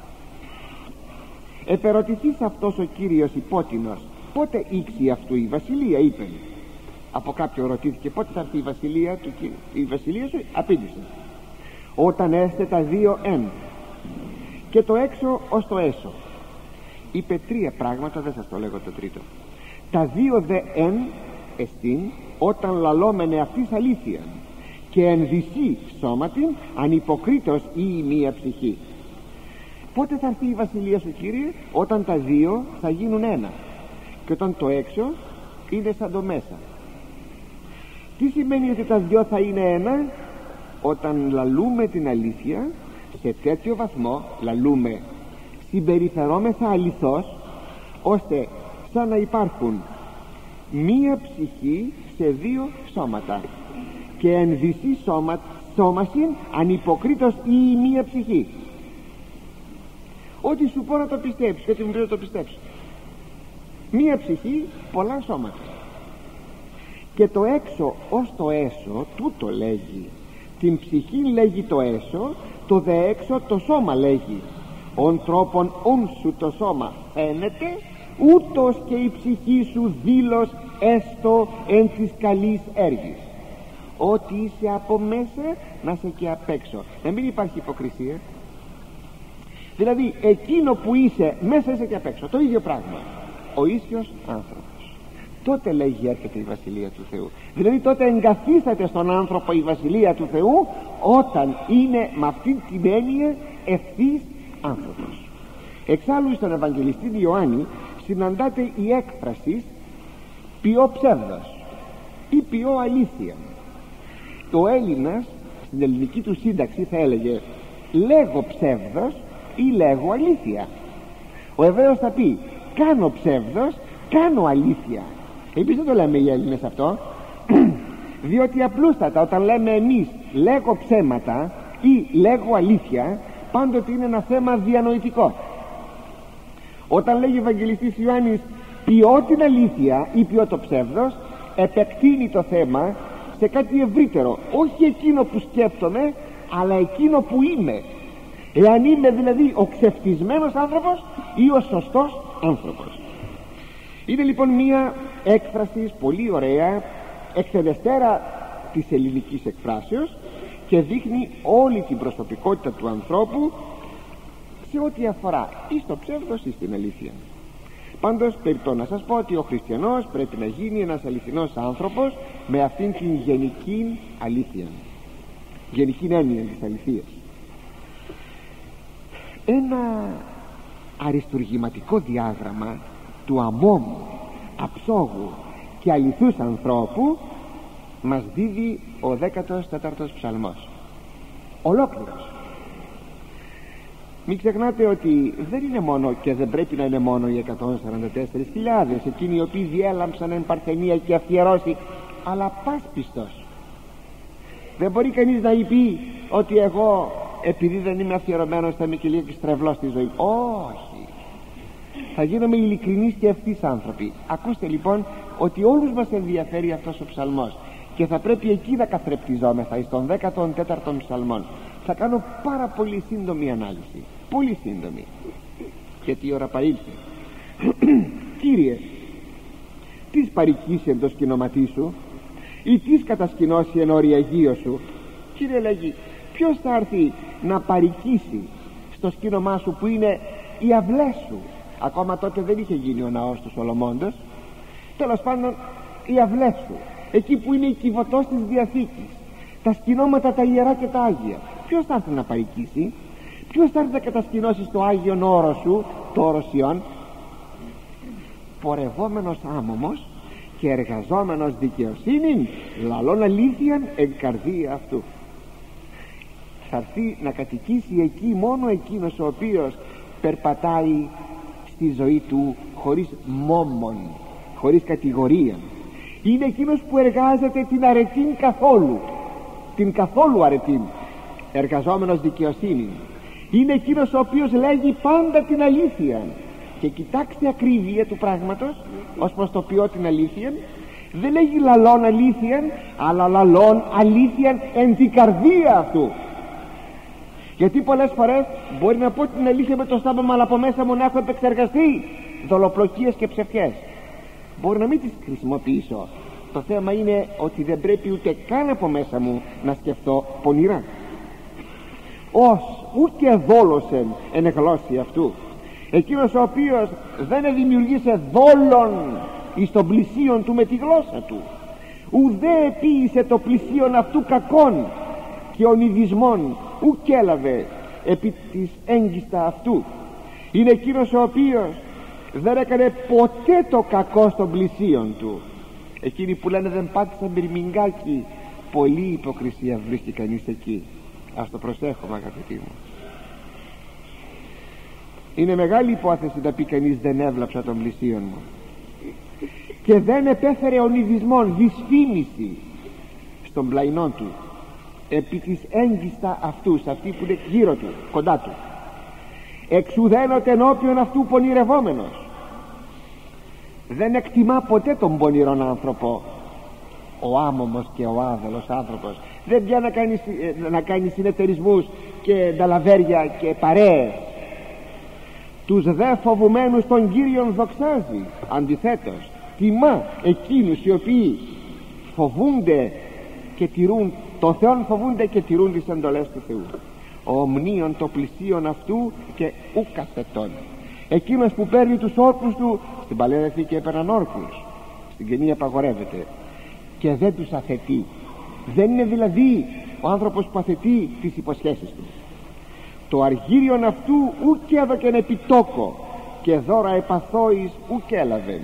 «Επερωτηθείς αυτός ο Κύριος υπότινος, πότε ήξει αυτού η βασιλεία?» είπε. Από κάποιον ρωτήθηκε πότε θα έρθει η βασιλεία του, η βασιλεία σου? Απήντησε, όταν έστε τα δύο εν και το έξω ως το έσω. Είπε τρία πράγματα, δεν σας το λέγω το τρίτο. Τα δύο δε εν εστίν όταν λαλόμενε αυτής αλήθεια, και εν δυσί σώματιν ανυποκρίτως ή μία ψυχή. Πότε θα έρθει η βασιλεία σου, Κύριε? Όταν τα δύο θα γίνουν ένα και όταν το έξω είναι σαν το μέσα. Τι σημαίνει ότι τα δυο θα είναι ένα? Όταν λαλούμε την αλήθεια σε τέτοιο βαθμό, λαλούμε συμπεριφερόμεθα αληθώς, ώστε σαν να υπάρχουν μία ψυχή σε δύο σώματα, και εν δυσί σώμασιν ανυποκρίτως ή μία ψυχή. Ό,τι σου πω να το πιστέψεις και ό,τι μου πει να το πιστέψω. Μία ψυχή, πολλά σώματα. Και το έξω ως το έσω, τούτο λέγει. Την ψυχή λέγει το έσω, το δε έξω το σώμα λέγει. Ον τρόπον ον σου το σώμα φαίνεται, ούτως και η ψυχή σου δήλως έστω εν της καλής έργης. Ό,τι είσαι από μέσα να είσαι και απ' έξω, να μην υπάρχει υποκρισία. Δηλαδή εκείνο που είσαι μέσα είσαι και απ' έξω, το ίδιο πράγμα, ο ίσιος άνθρωπος. Τότε λέγει έρχεται η βασιλεία του Θεού. Δηλαδή τότε εγκαθίσταται στον άνθρωπο η βασιλεία του Θεού, όταν είναι με αυτή την έννοια ευθύς άνθρωπος. Εξάλλου στον Ευαγγελιστή Ιωάννη συναντάται η έκφραση ποιό ψεύδος ή ποιό αλήθεια. Ο Έλληνας στην ελληνική του σύνταξη θα έλεγε λέγω ψεύδος ή λέγω αλήθεια. Ο Εβραίος θα πει κάνω ψεύδος, κάνω αλήθεια. Εμείς δεν το λέμε οι Έλληνες αυτό διότι απλούστατα όταν λέμε εμείς λέγω ψέματα ή λέγω αλήθεια, πάντοτε είναι ένα θέμα διανοητικό. Όταν λέγει ο Ευαγγελιστής Ιωάννης ποιώ την αλήθεια ή ποιώ το ψεύδος, επεκτείνει το θέμα σε κάτι ευρύτερο, όχι εκείνο που σκέφτομαι, αλλά εκείνο που είμαι. Εάν είμαι δηλαδή ο ξεφτισμένος άνθρωπος ή ο σωστός άνθρωπος. Είναι λοιπόν μία έκφραση πολύ ωραία, εκθελεστέρα της ελληνικής εκφράσεως, και δείχνει όλη την προσωπικότητα του ανθρώπου σε ό,τι αφορά ή στο ψεύδος ή στην αλήθεια. Πάντως περιττώ να σας πω ότι ο χριστιανός πρέπει να γίνει ένας αληθινός άνθρωπος με αυτήν την γενική αλήθεια, γενική έννοια της αληθείας. Ένα αριστουργηματικό διάγραμμα του αμόμου, αψόγου και αληθούς ανθρώπου μας δίδει ο 14ος ψαλμός ολόκληρος. Μην ξεχνάτε ότι δεν είναι μόνο και δεν πρέπει να είναι μόνο οι 144.000 εκείνοι οι οποίοι διέλαμψαν εν παρθενία και αφιερώσει, αλλά πάσπιστος. Δεν μπορεί κανείς να πει ότι εγώ επειδή δεν είμαι αφιερωμένος θα είμαι και λίγο στρεβλός στη ζωή. Όχι, θα γίνομαι ειλικρινείς και ευθύς άνθρωποι. Ακούστε λοιπόν ότι όλους μας ενδιαφέρει αυτός ο ψαλμός και θα πρέπει εκεί να καθρεπτιζόμεθα στον 14ο ψαλμόν. Θα κάνω πάρα πολύ σύντομη ανάλυση, πολύ σύντομη, γιατί η ώρα παρήλθε. Κύριε, τις παρικήσει εν το σκηνοματί σου ή τις κατασκηνώσει εν οριαγείο σου? Κύριε, λέγει, ποιος θα έρθει να παρικήσει στο σκήνομά σου που είναι οι αυλές σου? Ακόμα τότε δεν είχε γίνει ο ναός του Σολομώντος. Τέλος πάντων, οι αυλές σου, εκεί που είναι η κυβωτός της Διαθήκης, τα σκηνώματα τα ιερά και τα άγια. Ποιος θα έρθει να παροικήσει? Ποιος θα έρθει να κατασκηνώσει στο Άγιον όρο σου, το όρος Ιών? Πορευόμενος άμωμος και εργαζόμενος δικαιοσύνην, λαλών αλήθειαν εν καρδία αυτού. Θα έρθει να κατοικήσει εκεί μόνο εκείνος ο οποίος περπατάει στη ζωή του χωρίς μόμον, χωρίς κατηγορία. Είναι εκείνος που εργάζεται την αρετήν καθόλου, την καθόλου αρετήν, εργαζόμενος δικαιοσύνη. Είναι εκείνος ο οποίος λέγει πάντα την αλήθεια. Και κοιτάξτε ακρίβεια του πράγματος ως προς το ποιό την αλήθεια. Δεν λέγει λαλών αλήθειαν, αλλά λαλών αλήθειαν εν την καρδία αυτού. Γιατί πολλές φορές μπορεί να πω την αλήθεια με το στάμα, αλλά από μέσα μου να έχω επεξεργαστεί δολοπλοκίες και ψευτιές. Μπορεί να μην τις χρησιμοποιήσω. Το θέμα είναι ότι δεν πρέπει ούτε καν από μέσα μου να σκεφτώ πονηρά. Ως ούτε δόλωσεν εν γλώσση αυτού. Εκείνος ο οποίος δεν δημιουργήσε δόλον εις τον πλησίον του με τη γλώσσα του, ουδέ επίησε το πλησίον αυτού κακών και ονειδισμών, ουκ έλαβε επί της έγκιστα αυτού. Είναι εκείνος ο οποίος δεν έκανε ποτέ το κακό στον πλησίον του. Εκείνοι που λένε δεν πάτησαν μπυρμιγκάκι, πολλή υποκρισία βρίσκει κανείς εκεί. Ας το προσέχουμε αγαπητοί μου. Είναι μεγάλη υπόθεση να πει κανείς δεν έβλαψα τον πλησίον μου και δεν επέφερε ονειδισμόν, δυσφήμιση στον πλαϊνό του επί της έγκιστα αυτούς, αυτοί που είναι γύρω του, κοντά του. Εξουδένωτε ενώπιον αυτού πονηρευόμενος. Δεν εκτιμά ποτέ τον πονηρόν άνθρωπο. Ο άμωμος και ο άδελος άνθρωπος δεν πια να κάνει συνεταιρισμούς και νταλαβέρια και παρέες. Τους δε φοβουμένους των Κύριων δοξάζει. Αντιθέτως τιμά εκείνους οι οποίοι φοβούνται και τηρούν τον Θεόν, φοβούνται και τηρούν τις εντολές του Θεού. Ο ομνίον το πλησίον αυτού και ουκαθετών. Εκείνος που παίρνει τους όρκους του, στην Παλαιά Διαθήκη έπαιρναν όρκους, στην Καινή απαγορεύεται, και δεν τους αθετεί. Δεν είναι δηλαδή ο άνθρωπος που αθετεί τις υποσχέσεις του. Το αργύριον αυτού ουκ έδωκεν επιτόκο και δώρα επαθόης ουκ έλαβεν.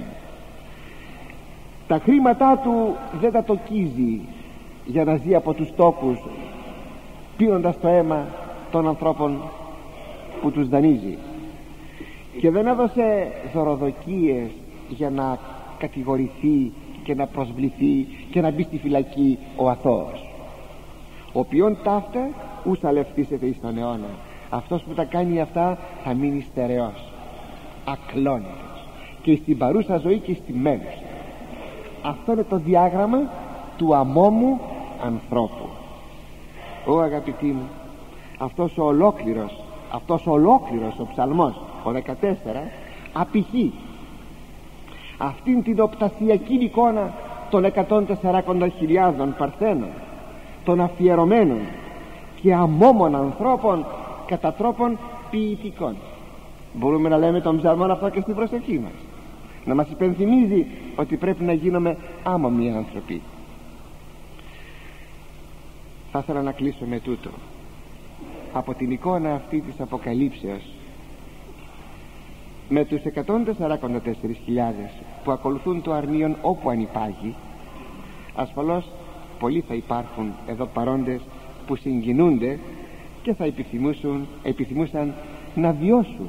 Τα χρήματά του δεν τα τοκίζει για να ζει από τους τόκους, πίνοντας το αίμα των ανθρώπων που τους δανείζει, και δεν έδωσε δωροδοκίες για να κατηγορηθεί και να προσβληθεί και να μπει στη φυλακή ο αθώος. Ο ποιον ταύτα ους αλευθύσεται εις τον αιώνα. Αυτός που τα κάνει αυτά θα μείνει στερεός, ακλόνητος και στην παρούσα ζωή και στη μένουσα. Αυτό είναι το διάγραμμα του αμόμου ανθρώπου. Αγαπητοί μου, αυτός ο ολόκληρος ο ψαλμός, ο 14, απηχεί αυτήν την οπτασιακή εικόνα των 140.000 παρθένων, των αφιερωμένων και αμόμων ανθρώπων κατά τρόπον ποιητικών. Μπορούμε να λέμε τον ψαλμόν αυτό και στην προσευχή μας, να μας υπενθυμίζει ότι πρέπει να γίνουμε άμομοι άνθρωποι. Θα ήθελα να κλείσω με τούτο. Από την εικόνα αυτή της Αποκαλύψεως, με τους 144.000 που ακολουθούν το αρνίον όπου ανυπάγει, ασφαλώς πολλοί θα υπάρχουν εδώ παρόντες που συγκινούνται και θα επιθυμούσαν να βιώσουν.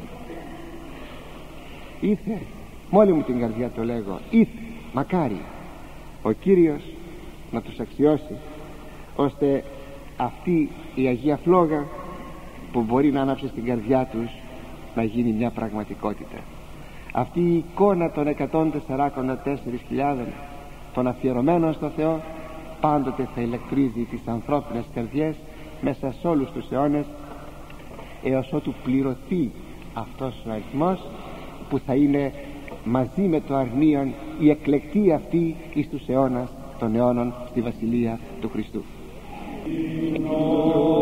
Ήθε, μόλι μου την καρδιά το λέγω, ήθε, μακάρι ο Κύριος να τους αξιώσει, ώστε αυτή η Αγία Φλόγα που μπορεί να άναψε στην καρδιά τους να γίνει μια πραγματικότητα. Αυτή η εικόνα των 144.000 των αφιερωμένων στο Θεό πάντοτε θα ηλεκτρίζει τις ανθρώπινες καρδιές μέσα σε όλους τους αιώνες, έως ότου πληρωθεί αυτός ο αριθμός που θα είναι μαζί με το αρνίον η εκλεκτή αυτή εις τους αιώνας των αιώνων στη Βασιλεία του Χριστού.